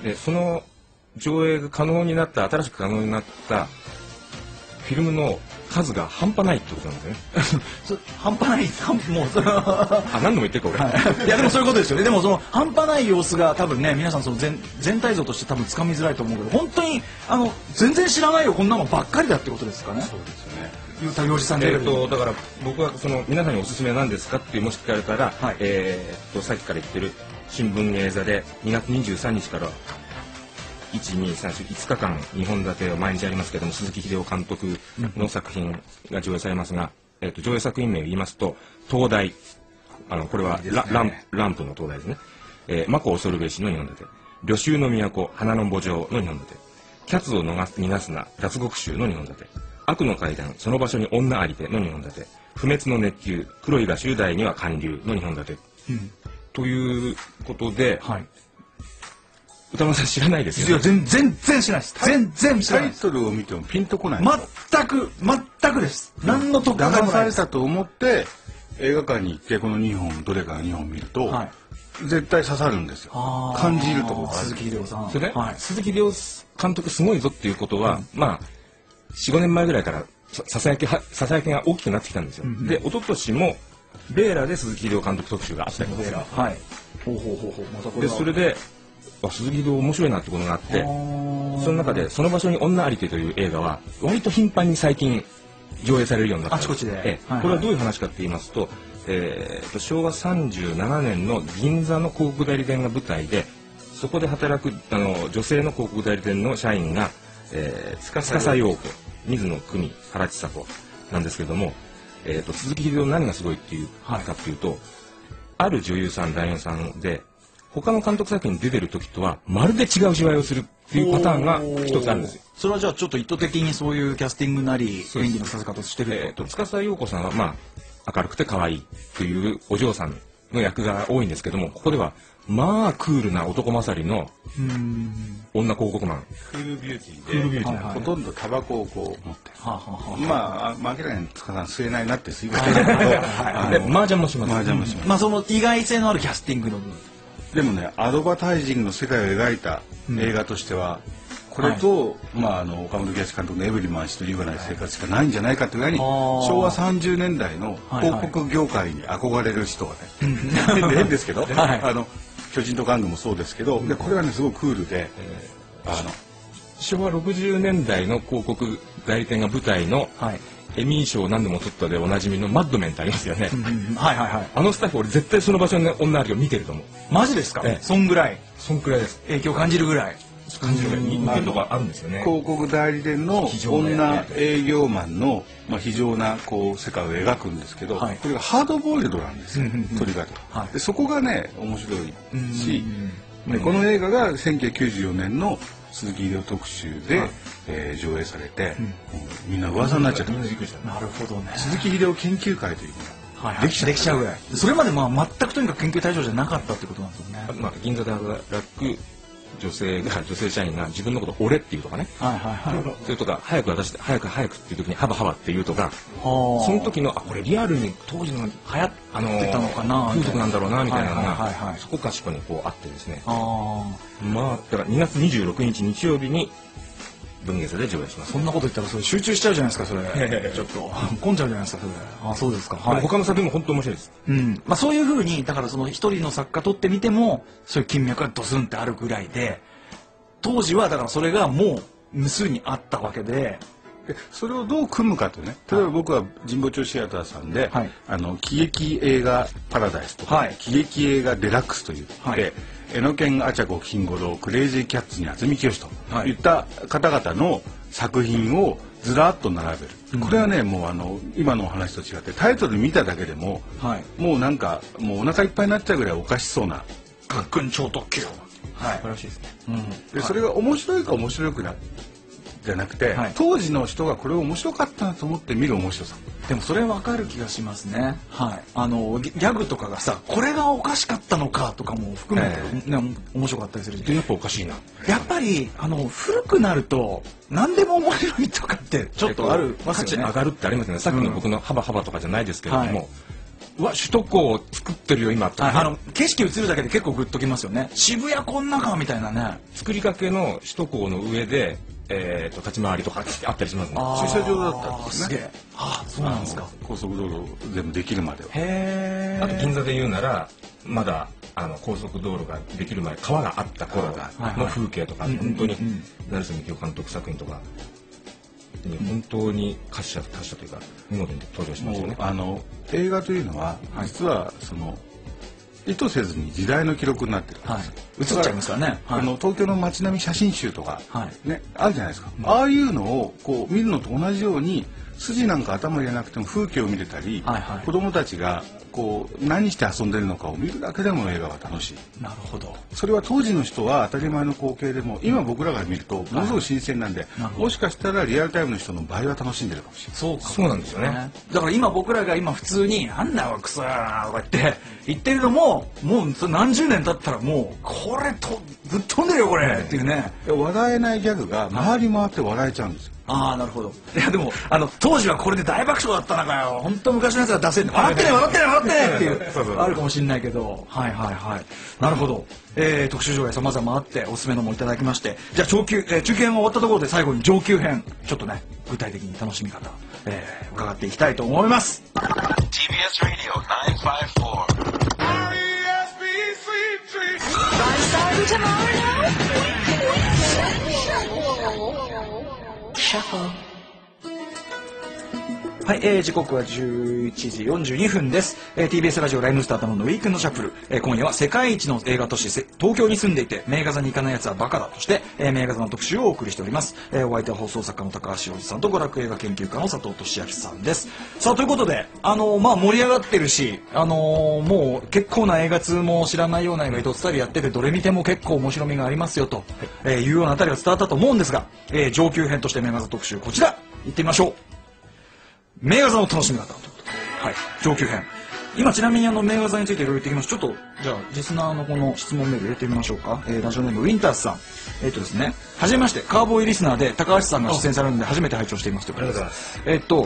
でその上映が可能になった新しく可能になったフィルムの数が半端ないってことなんですね。 半端ない、もうそれは何度も言ってるか俺。 いやでもそういうことですよね。でもその半端ない様子が多分ね、皆さんその全体像として多分つかみづらいと思うけど、本当に全然知らないよこんなのばっかりだってことですかね。 そうですよね。 ゆうたようじさんでだから僕はその皆さんにおすすめは何ですかってもし聞かれたら、さっきから言ってる新聞映座で2月23日から1,2,3,4,5日間2本立てを毎日ありますけども、鈴木秀夫監督の作品が上映されますが、上映作品名を言いますと東大、これはランプの東大ですね、魔子恐るべしの2本立て、旅衆の都花の墓場の2本立て、キャツを逃がすな脱獄衆の2本立て、悪の階段その場所に女ありての2本立て、不滅の熱球黒い画集代には韓流の2本立て、ということで、歌丸さん知らないですよね。 全然知らないです。全然知らないです。 タイトルを見てもピンとこない。 全くです。何の特徴もないです。騙されたと思って映画館に行ってこの2本どれか2本見ると、絶対刺さるんですよ。感じるところがある。 鈴木秀夫さん。 それで、鈴木秀夫監督すごいぞっていうことは、4,5 年前ぐらいからささやきが大きくなってきたんですよ。で一昨年もベーラで鈴木秀夫監督特集があったりとか。でそれで鈴木秀夫面白いなってことがあって、その中で「その場所に女ありて」という映画は割と頻繁に最近上映されるようになった。 あちこちで。 これはどういう話かって言いますと、昭和37年の銀座の広告代理店が舞台で、そこで働く女性の広告代理店の社員が司陽子、水野久美、原千佐子なんですけれども、鈴木秀夫何がすごいっていうかっていうと、ある女優さん男優さんで他の監督作品に出てる時とはまるで違う芝居をするっていうパターンが一つあるんですよ。 それはじゃあちょっと意図的にそういうキャスティングなり演技のさせ方をしてる。 司陽子さんは明るくて可愛いというお嬢さんの役が多いんですけども、ここではまあクールな男勝りの女広告マン、 クールビューティーでほとんどタバコをこう持ってまあ明らかに塚さん吸えないなって吸い方だけどで麻雀もします。 まあその意外性のあるキャスティングの部分でもね、アドバタイジングの世界を描いた映画としては、これと、岡本喜八監督のエブリマン氏と優雅な生活しかないんじゃないかというぐらいに、昭和30年代の広告業界に憧れる人がね、変ですけど、巨人と玩具もそうですけど、でこれはねすごくクールで、 昭和60年代の広告代理店が舞台の、エミー賞を何度も取ったでおなじみのマッドメンってありますよね。あのスタッフ俺絶対その場所に女あるよ見てると思う。 マジですか？そんぐらいです影響を感じるぐらい似てるとこあるんですよね。 広告代理店の女営業マンの非常なこう世界を描くんですけど、これがハードボイルドなんですよ、とにかく。でそこがね面白いし、でこの映画が1994年の鈴木秀夫特集で、上映されて、みんな噂になっちゃった。 なるほどね。 鈴木秀夫研究会というのができちゃうぐらい。 それまで全くとにかく研究対象じゃなかったってことなんですよね。 銀座で働く女性社員が自分のこと俺っていうとかね、それとか早く渡して早くっていう時にハバハバっていうとか、その時のこれリアルに当時の流行ってたのかな、 風俗なんだろうなみたいなのがそこかしこにこうあってですね、だから2月26日日曜日に文芸座で上映します。 そんなこと言ったらそれ集中しちゃうじゃないですか、それちょっと混んじゃうじゃないですか、それ。そうですか。 他の作品も本当面白いです。 そういうふうにだからその一人の作家撮ってみてもそういう金脈がドスンってあるぐらいで、当時はだからそれがもう無数にあったわけで、 それをどう組むかというね。例えば僕は神保町シアターさんで、喜劇映画パラダイスとか、喜劇映画デラックスというで、エノケン・アチャコ・金五郎、クレイジー・キャッツに渥美清といった方々の作品をずらっと並べる。これはねもう今のお話と違ってタイトル見ただけでも、もうなんかもうお腹いっぱいになっちゃうぐらいおかしそうな特訓超特急。 素晴らしいですね。 でそれが面白いか面白くないじゃなくて、当時の人がこれを面白かったなと思って見る面白さ。 でもそれ分かる気がしますね。ギャグとかがさ、これがおかしかったのかとかも含めて、面白かったりする。 やっぱおかしいな。 やっぱり古くなると何でも面白いとかってちょっとある価値上がるってありますね。さっきの僕のハバハバとかじゃないですけれども、首都高を作ってるよ今とか、 景色映るだけで結構グッときますよね。渋谷こんなかみたいなね。 作りかけの首都高の上で立ち回りとかあったりしますね。 駐車場だったんですね。 そうなんですか。 高速道路全部できるまでは。 あと銀座で言うならまだ高速道路ができる前川があった頃の風景とか、本当に成瀬幹雄監督作品とかに本当に達者というか見事に登場しましたね。 映画というのは実はその意図せずに時代の記録になってるんですよ。 映っちゃいますからね。 東京の街並み写真集とかねあるじゃないですか。ああいうのをこう見るのと同じように筋なんか頭入れなくても風景を見れたり、子供たちがこう何して遊んでるのかを見るだけでも映画は楽しい。 なるほど。 それは当時の人は当たり前の光景でも今僕らが見るとものすごく新鮮なんで、もしかしたらリアルタイムの人の倍は楽しんでるかもしれない。 そうなんですよね。 だから今僕らが今普通になんだよクソーとか言ってるのももう何十年経ったらもうこれぶっ飛んでるよこれっていうね。 笑えないギャグが回り回って笑えちゃうんですよ。 なるほど。いやでも当時はこれで大爆笑だったのかよ。本当昔のやつは出せんの。笑ってねっていうあるかもしれないけど、なるほど。特集上映様々あっておすすめのもいただきまして、じゃあ中級編終わったところで最後に上級編ちょっとね具体的に楽しみ方伺っていきたいと思います。TBS Radio 954 はい、時刻は11時42分です。TBS ラジオライムスターたまのウィークエンドシャッフル。今夜は世界一の映画都市東京に住んでいて名画座に行かない奴はバカだとして、名画座の特集をお送りしております。お相手は放送作家の高橋洋二さんと娯楽映画研究家の佐藤俊明さんです。さあということで盛り上がってるしもう結構な映画通も知らないような映画一つたりやっててどれ見ても結構面白みがありますよと、いうようなあたりが伝わったと思うんですが、上級編として名画座特集こちら行ってみましょう。名画座の楽しみ方ということで、 はい、上級編。今ちなみに名画座についていろいろ言ってきます。ちょっとじゃあリスナーのこの質問メール入れてみましょうか。ラジオネームウィンタースさん。ですね、はじめまして、カーボーイリスナーで高橋さんが出演されるので初めて拝聴していますということです。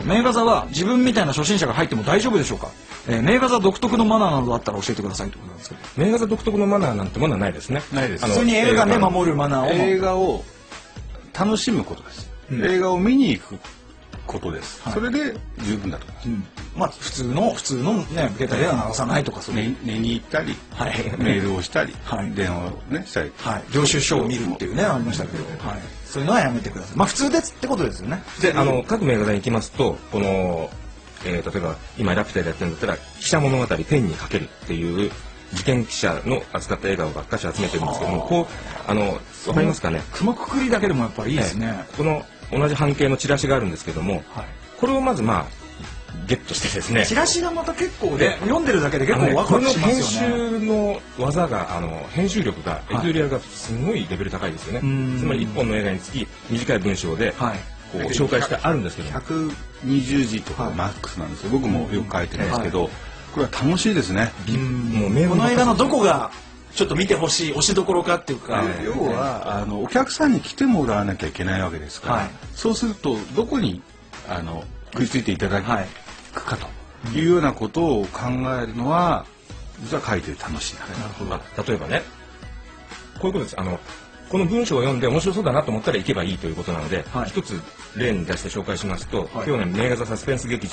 名画座は自分みたいな初心者が入っても大丈夫でしょうか。名画座独特のマナーなどあったら教えてくださいということなんですけど。 名画座独特のマナーなんてものはないですね。 ないです。 普通に映画で守るマナーを。 映画を楽しむことです。映画を見に行くことです。それで十分だと思います。 まあ普通のね携帯では流さないとかそういう寝に行ったり、メールをしたり、電話をねしたり、 領収書を見るっていうねありましたけど、そういうのはやめてください。まあ普通ですってことですよね。 で各名画座に行きますとこの例えば今ラピュタでやってるんだったら記者物語ペンにかけるっていう事件記者の扱った映画をばっかし集めてるんですけども、こうわかりますかね。 雲くくりだけでもやっぱりいいですね。 この同じ半径のチラシがあるんですけども、これをまずゲットしてですね。 チラシがまた結構ね読んでるだけで結構ワクワクしますよね。 編集の技が編集力がエディトリアルがすごいレベル高いですよね。つまり1本の映画につき短い文章でこう紹介してあるんですけど、 120字とかマックスなんですよ。僕もよく書いてるんですけど、これは楽しいですね。 もうこの映画のどこがちょっと見てほしい押しどころかっていうか、 要はお客さんに来てもらわなきゃいけないわけですから、そうするとどこに食いついていただくかというようなことを考えるのは実は書いて楽しいな。 なるほど。例えばね、こういうことです。この文章を読んで面白そうだなと思ったら行けばいいということなので、一つ例に出して紹介しますと、今日ね名画座サスペンス劇場、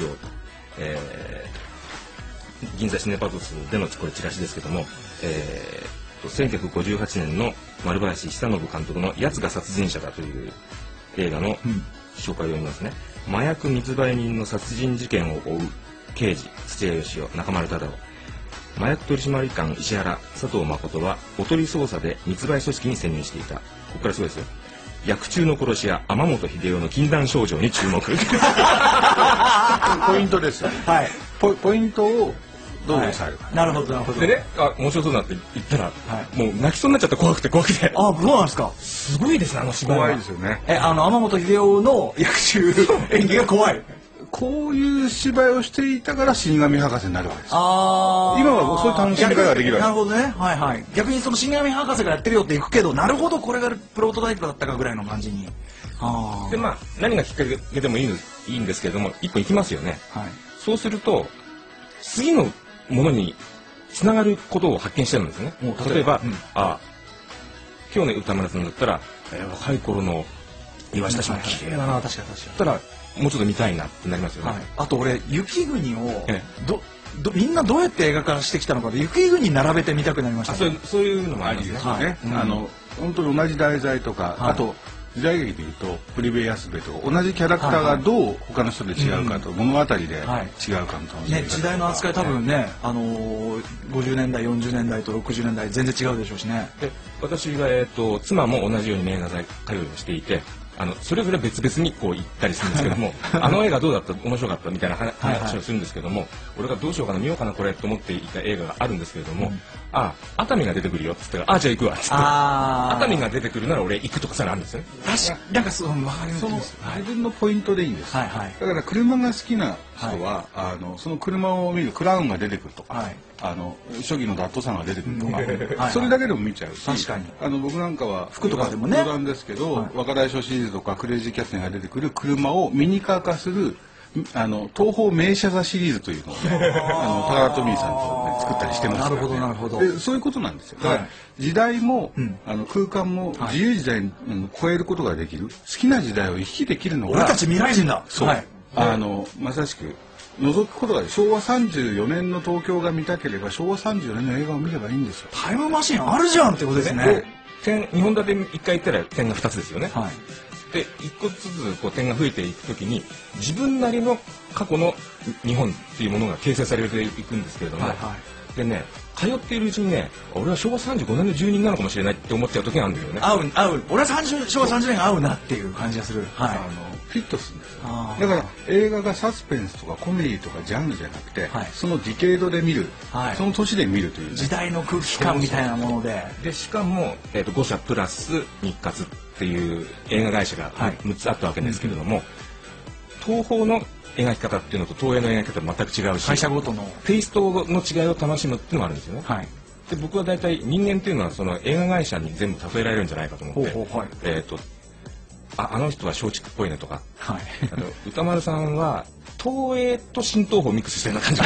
銀座シネパトスでのこれチラシですけども、1958年の丸林久信監督の「やつが殺人者だ」という映画の紹介を読みますね。麻薬密売人の殺人事件を追う刑事土屋義雄、中丸忠夫、麻薬取締官石原佐藤誠はおとり捜査で密売組織に潜入していた。ここからすごいですよ。薬中の殺し屋天本秀夫の禁断症状に注目。 ポイントです。ポイントをどう抑えるか。 なるほどなるほど。 でね、面白そうだって言ったら、もう泣きそうになっちゃって怖くて。 そうなんですか。 すごいですね芝居は。 怖いですよね。 天本秀夫の役中演技が怖い。 こういう芝居をしていたから死神博士になるわけです。今はそういう楽しみ方ができる。 なるほどね。逆にその死神博士がやってるよっていくけど、なるほどこれがプロトタイプだったかぐらいの感じに。 で何がきっかけでもいいんですけれども、一歩行きますよね。そうすると次のものにつながることを発見してるんですよね。例えば、今日ね歌村さんだったら、若い頃の岩下島綺麗だな、確かに。だったらもうちょっと見たいなってなりますよね。 あと俺雪国をみんなどうやって映画化してきたのかで雪国並べてみたくなりました。 そういうのもありですよね。 本当に同じ題材とか、あと時代劇でいうとプリベ安部と同じキャラクターがどう他の人で違うかと物語で違うかの時代の扱い多分ね50年代40年代と60年代全然違うでしょうしね。 で私が妻も同じように名画座通いをしていて、それぞれ別々にこう行ったりするんですけども映画どうだった面白かったみたいな話をするんですけども、俺がどうしようかな見ようかなこれと思っていた映画があるんですけれども、熱海が出てくるよっつったらじゃあ行くわっつって熱海が出てくるなら俺行くとかさあるんですよね。 なんかその自分のポイントでいいんです。だから車が好きな人はその車を見るクラウンが出てくるとか初期のダットさんが出てくるとかそれだけでも見ちゃうし、僕なんかは服とかでもね冗談ですけど若大将シリーズとかクレイジーキャスティンが出てくる車をミニカー化する東宝名車座シリーズというのを高田トミーさんと作ったりしてますからね。 なるほど。 そういうことなんですよ。だから時代も空間も自由時代に超えることができる、好きな時代を行き来できるのが俺たち未来人だ。 そう。まさしく覗くことが昭和34年の東京が見たければ昭和34年の映画を見ればいいんですよ。 タイムマシンあるじゃんってことですね。 2本立て1回行ったら点が2つですよね。で1個ずつこう点が増えていくときに自分なりの過去の日本っていうものが形成されていくんですけれども、でね通っているうちにね俺は昭和35年の住人なのかもしれないって思っちゃう時があるんですよね。 合う俺は昭和30年が合うなっていう感じがする。 フィットするんですよ。だから映画がサスペンスとかコメディとかジャンルじゃなくて、そのディケードで見る、その年で見るという、 時代の空気感みたいなものでしかも、5社プラス日活っていう映画会社が6つあったわけですけれども、 東宝の描き方っていうのと東映の描き方は全く違うし、 会社ごとのテイストの違いを楽しむっていうのもあるんですよね。 はい、 で僕は大体人間っていうのはその映画会社に全部例えられるんじゃないかと思って、 はい、 あの人は松竹っぽいねとか、 はい、 歌丸さんは東映と新東宝をミックスしたような感じ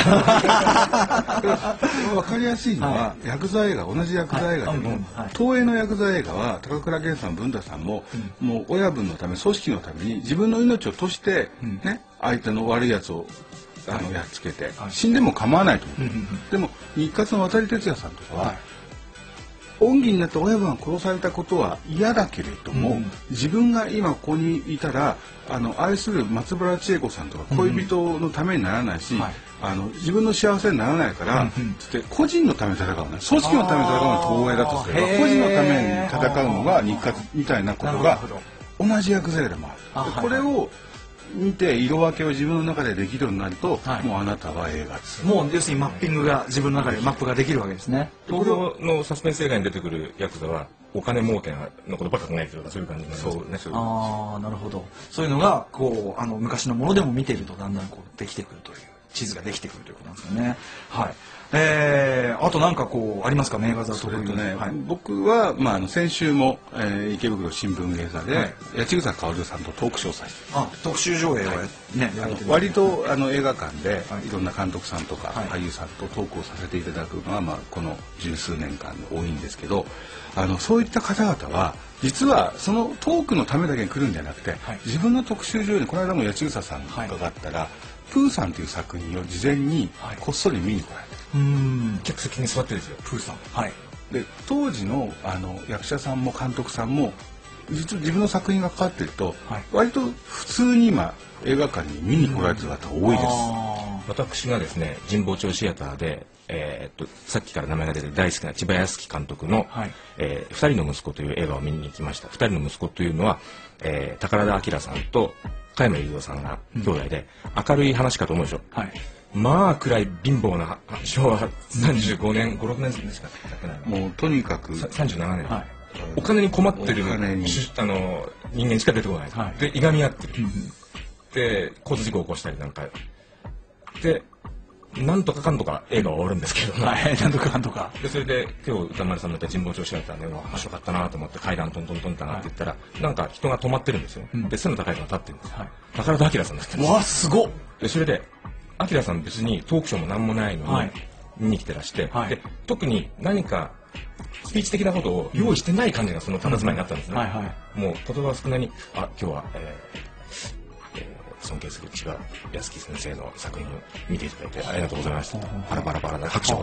分かりやすいのは、はい、ヤクザ映画、同じヤクザ映画でも、はい、東映のヤクザ映画は高倉健さん、文太さんも、もう親分のため、組織のために自分の命を賭して、ね、相手の悪いやつをやっつけて、死んでも構わないと思う。でも日活の渡哲也さんとかは、恩義になって親分が殺されたことは嫌だけれども、自分が今ここにいたら愛する松原千恵子さんとか恋人のためにならないし、自分の幸せにならないから、個人のために戦うね、組織のために戦うのが東映だとすれば、個人のために戦うのが日活みたいなことが同じヤクザ映画でもある。これを見て色分けを自分の中でできるようになると、もうあなたは映画です。 もう要するにマッピングが自分の中でマップができるわけですね。 東宝のサスペンス映画に出てくるヤクザはお金儲けのことばっか考えてるとかそういう感じになりますよね。 ああ、なるほど。そういうのがこう昔のものでも見ているとだんだんこうできてくるという地図ができてくるということなんですよね。はい。あとなんかこうありますか、名画座というとね、 僕は先週も池袋新聞芸座で八千草薫さんとトークショーさせて、 特集上映をね、 割と映画館でいろんな監督さんとか俳優さんとトークをさせていただくのがこの十数年間で多いんですけど、そういった方々は実はそのトークのためだけに来るんじゃなくて、自分の特集上映にこの間も八千草さんが伺ったら、プーさんという作品を事前にこっそり見に来られて、 客席に座ってるんですよ、 プーさん。 で当時の役者さんも監督さんも実は自分の作品がかかってると、割と普通に今映画館に見に来られてる方多いです。 私がですね神保町シアターで、さっきから名前が出て大好きな千葉康樹監督の「二人の息子」という映画を見に行きました。二人の息子というのは、宝田明さんと加山雄三さんが兄弟で、明るい話かと思うでしょ。まあ暗い貧乏な昭和35年56年でしかもうとにかく 37年、お金に困ってる人間しか出てこない、でいがみ合ってる、で交通事故を起こしたりなんかで、なんとかかんとか映画は終わるんですけど、 なんとかかんとかでそれで今日歌丸さんの言った神保町シアターで面白かったなと思って階段トントントンって上がっていったら、なんか人が止まってるんですよ。で背の高い人が立ってるんです。宝田明さんだったんです。 わ、すごっ。 でそれで明さん別にトークショーも何もないのに見に来てらして、で特に何かスピーチ的なことを用意してない感じがその佇まいになったんですね。もう言葉少なに「今日は、尊敬する千葉康樹先生の作品を見ていただいてありがとうございました」パラパラパラな拍手が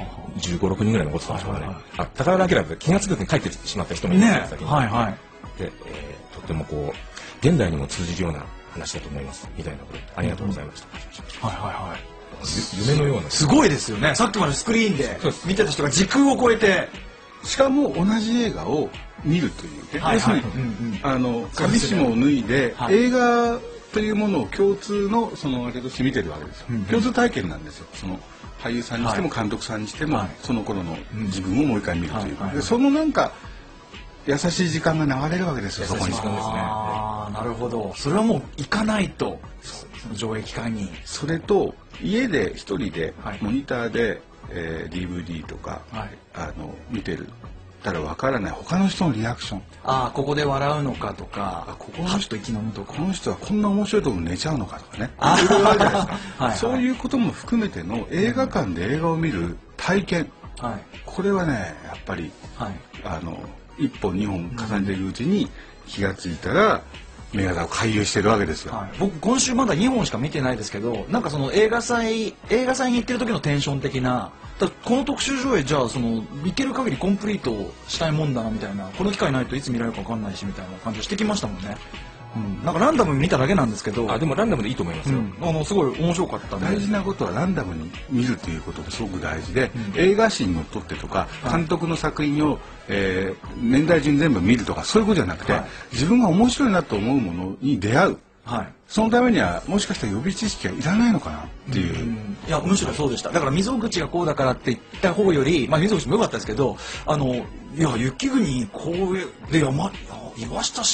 15、6人ぐらい残ってたんですからね。宝田明って気が付くとに帰ってしまった人もいるんですけど、でとってもこう現代にも通じるような話だと思いますみたいなことでありがとうございました。夢のような、 すごいですよね。さっきまでスクリーンで見てた人が時空を超えて、 しかも同じ映画を見るというね、要するに上下を脱いで映画というものを共通のあれとして見てるわけですよ。共通体験なんですよ。その俳優さんにしても監督さんにしても、その頃の自分をもう一回見るという、そのなんか優しい時間が流れるわけですよ。そこに。 なるほど。それはもう行かないと、その上映期間に。 それと家で一人でモニターで、DVD とか、見てるたらわからない他の人のリアクション。 ここで笑うのかとか、ここの人息飲むとか、 この人はこんな面白いところ寝ちゃうのかとかね。いろいろあるじゃないですか。そういうことも含めての映画館で映画を見る体験。これはね、やっぱり一本二本重ねているうちに気がついたら名画座を回遊してるわけですよ。 僕今週まだ2本しか見てないですけど、なんかその映画祭に行ってる時のテンション的な、この特集上映じゃあ行ける限りコンプリートしたいもんだなみたいな、この機会ないといつ見られるか分かんないしみたいな感じをしてきましたもんね。なんかランダムに見ただけなんですけど、 でもランダムでいいと思いますよ。 すごい面白かったんで。 大事なことはランダムに見るということがすごく大事で、映画史にのっとってとか監督の作品を、年代順に全部見るとかそういうことじゃなくて、自分が面白いなと思うものに出会う。そのためにはもしかしたら予備知識はいらないのかなっていう。 いやむしろそうでした。だから溝口がこうだからって言った方より、溝口も良かったですけど、いや雪国こうで岩下志麻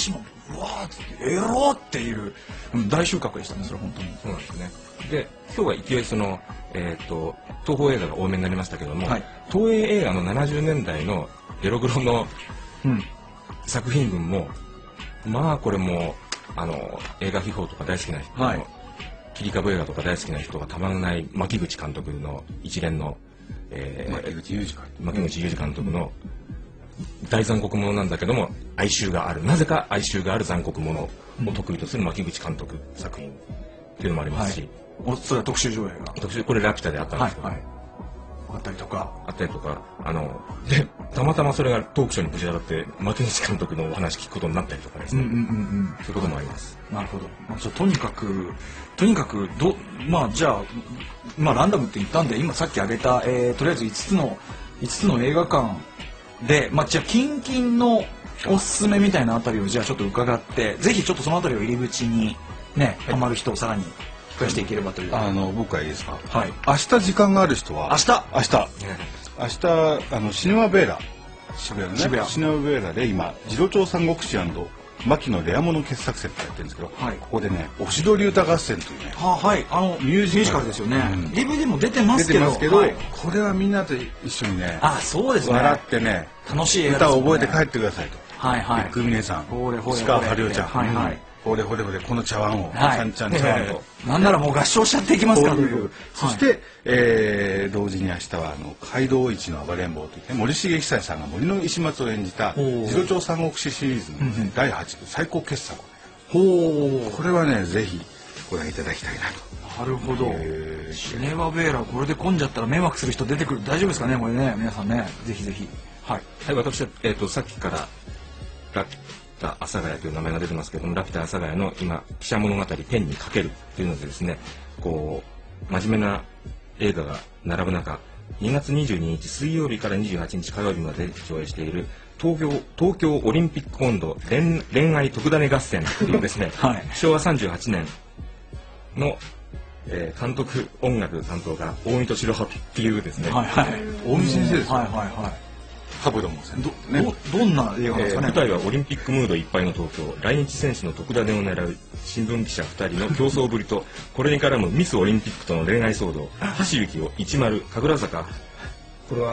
うわーエロっていう大収穫でしたね、それ本当に。 そうなんですね。で今日は勢いその、東宝映画が多めになりましたけども、はい、東映映画の70年代のエログロの、作品群もまあこれも映画秘宝とか大好きな人、はい、切り株映画とか大好きな人がたまらない牧口監督の一連の、牧口裕二監督の大残酷者なんだけども哀愁がある、なぜか哀愁がある残酷者を得意とする牧口監督作品っていうのもありますし、 はい、それは特集上映がこれラピュタであったんですけど、はいはい、 あったりとかでたまたまそれがトークショーにぶち当たって牧口監督のお話聞くことになったりとかですね、そういうこともあります。 なるほど。とにかくじゃあランダムって言ったんで今さっき挙げた、とりあえず5つの映画館で、じゃあ近々のおすすめみたいなあたりをじゃあちょっと伺って、ぜひちょっとそのあたりを入り口にね、ハマる人をさらに聞かせていければという。 僕はいいですか。 はい。 明日時間がある人は。明日シネマベーラ渋谷のねシネマベーラで今次郎長三国志&牧野レアモノ傑作選ってやってるんですけど、はい、ここでねおしどり歌合戦というね、 はい、ミュージカルですよね。DVD も出てますけど、 はい、これはみんなと一緒にね、 そうですね、 笑ってね、 楽しい映画歌を覚えて帰ってくださいと。 はいはい。 ビッグミネさん、石川春代ちゃん、はいはい。ほれほれほれこの茶碗を、ちゃん茶碗を、 なんならもう合唱しちゃっていきますかという。 そして、同時に明日は街道一の暴れん坊といって森重久さんが森の石松を演じた次郎長三国志シリーズの第8部最高傑作を、これはねぜひご覧いただきたいなと。 なるほど。シネマベーラこれで混んじゃったら迷惑する人出てくる。大丈夫ですかねこれね、皆さんね、ぜひぜひ。はい。 はい、私はさっきからラピュタ阿佐ヶ谷という名前が出てますけども、ラピュタ阿佐ヶ谷の今記者物語ペンにかけるというのでですね、こう真面目な映画が並ぶ中、2月22日水曜日から28日火曜日まで上映している東京オリンピック温度恋愛特ダネ合戦というですね、はい、昭和38年の監督音楽担当が大見敏郎っていうですね、 はいはい、大見先生です。 はいはいはい。 どんな映画ですかね。 舞台はオリンピックムードいっぱいの東京、来日選手の特ダネを狙う新聞記者2人の競争ぶりとこれに絡むミスオリンピックとの恋愛騒動、橋幸夫、一丸、神楽坂、これは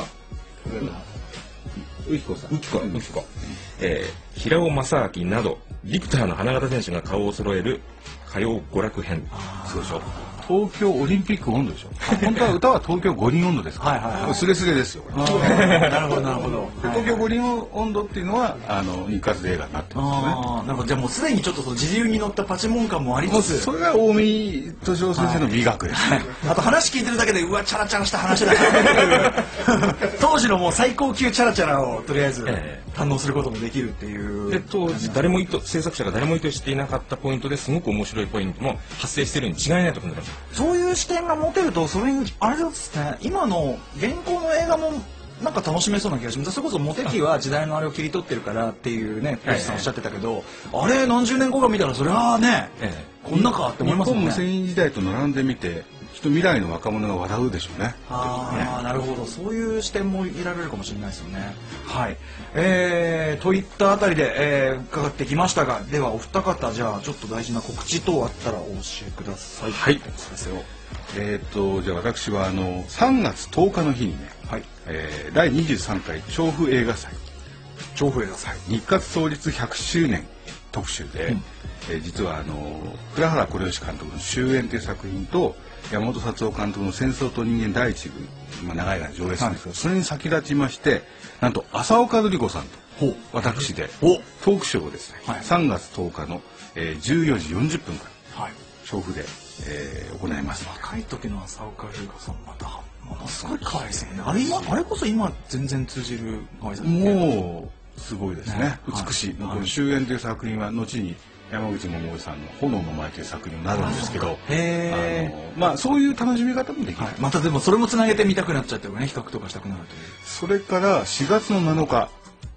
浮子さん、 平尾正明などビクターの花形選手が顔を揃える歌謡娯楽編。 そうでしょ。東京オリンピック温度でしょ。本当は歌は東京五輪温度ですから。スレスレですよ。 なるほどなるほど。 東京五輪温度っていうのは日活映画になってますね。 なるほど。じゃあもうすでにちょっとその自由に乗ったパチモン感もありつつ、 それが大見敏郎先生の美学ですね。 あと話聞いてるだけでうわチャラチャラした話だな。当時のもう最高級チャラチャラをとりあえず堪能することもできるっていう。 で当時制作者が誰も意図していなかったポイントですごく面白いポイントも発生しているに違いないと思います。 そういう視点が持てると、それにあれですね、今の現行の映画もなんか楽しめそうな気がします。それこそモテ期は時代のあれを切り取ってるからっていうね、小路さんおっしゃってたけど、あれ何十年後か見たらそれはね、こんなかって思いますもんね。 日本無線時代と並んでみて、きっと未来の若者が笑うでしょうね。 ああ、なるほど。そういう視点も得られるかもしれないですよね。はい。といったあたりで、伺ってきましたが、ではお二方、じゃあちょっと大事な告知等あったらお教えください。 はい。ですよ。じゃあ私は3月10日の日にね、はい、第23回調布映画祭日活創立100周年特集で、実は倉原惟義監督の終焉という作品と山本達夫監督の戦争と人間第一部、長い間上映するんですが、それに先立ちまして、なんと浅岡瑠璃子さんと私でトークショーをですね、3月10日の14時40分から調布で行います。 若い時の浅岡瑠璃子さんまたものすごい可愛いですよね。あれこそ今全然通じる可愛さ。 もうすごいですね。美しい。この終焉という作品は後に山口百恵さんの炎の前という作品になるんですけど、まあそういう楽しみ方もできる。 またでもそれもつなげて見たくなっちゃってね、比較とかしたくなるという。 それから4月の7日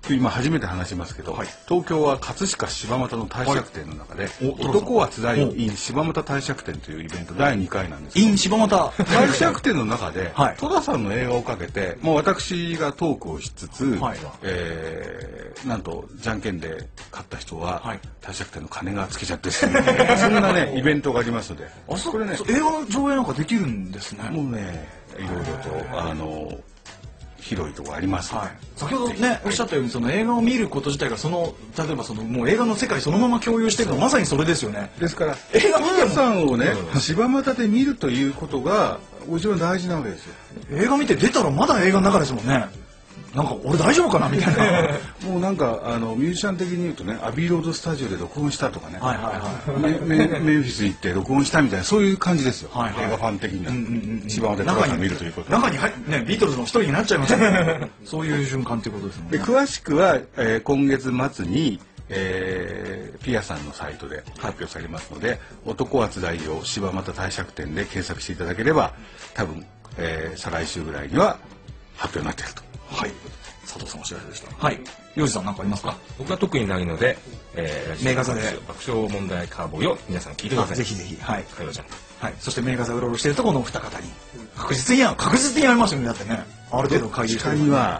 今初めて話しますけど、東京は葛飾柴又の帝釈天の中で「男はつらい in 柴又帝釈天」というイベント第2回なんです。 in 柴又帝釈天の中で戸田さんの映画をかけて、もう私がトークをしつつ、なんとじゃんけんで勝った人は帝釈天の鐘がつけちゃってそんなねイベントがありますので、 これね映画の上映なんかできるんですね。 もうねいろいろと広いところあります、 先ほどねおっしゃったようにその映画を見ること自体が例えばもう映画の世界そのまま共有してるのまさにそれですよね。 ですから映画皆さんをね柴又で見るということが一番大事なわけですよ。 映画見て出たらまだ映画の中ですもんね。なんか俺大丈夫かなみたいなもうなんかミュージシャン的に言うとねアビーロードスタジオで録音したとかね、メンフィス行って録音したみたいなそういう感じですよ、映画ファン的には。柴又で戸田さん見るということ中にねビートルズの一人になっちゃいますねそういう瞬間ということですもんね。 で詳しくは、今月末にピアさんのサイトで発表されますので「男はつらいよ柴又帝釈天」で検索していただければ多分、再来週ぐらいには発表になっていると。 はい、佐藤さんお知らせでした。はい、洋治さん何かありますか？ 僕は特にないので、 名画座で爆笑問題カーボーイを皆さん聞いてください。 ぜひぜひ。はい。 会話ちゃん。 はい。そして名画座うろうろしているとこのお二方に確実にやりますよね。だってね。ある程度会議してるには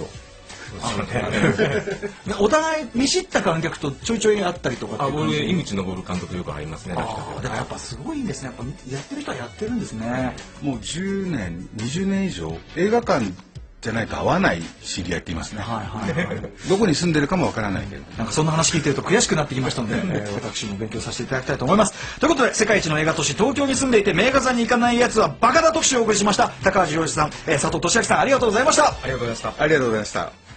お互い見知った観客とちょいちょいあったりとか。 僕井口昇監督よく入りますね。 だからやっぱすごいんですね。やっぱやってる人はやってるんですね。 もう10年20年以上映画館じゃないと合わない知り合いって言いますね。どこに住んでるかもわからないけど、 なんかそんな話聞いてると悔しくなってきましたので、私も勉強させていただきたいと思います。ということで世界一の映画都市東京に住んでいて名画座に行かないやつはバカだ特集をお送りしました。高橋洋一さん、佐藤俊明さんありがとうございました。 ありがとうございました。 ありがとうございました。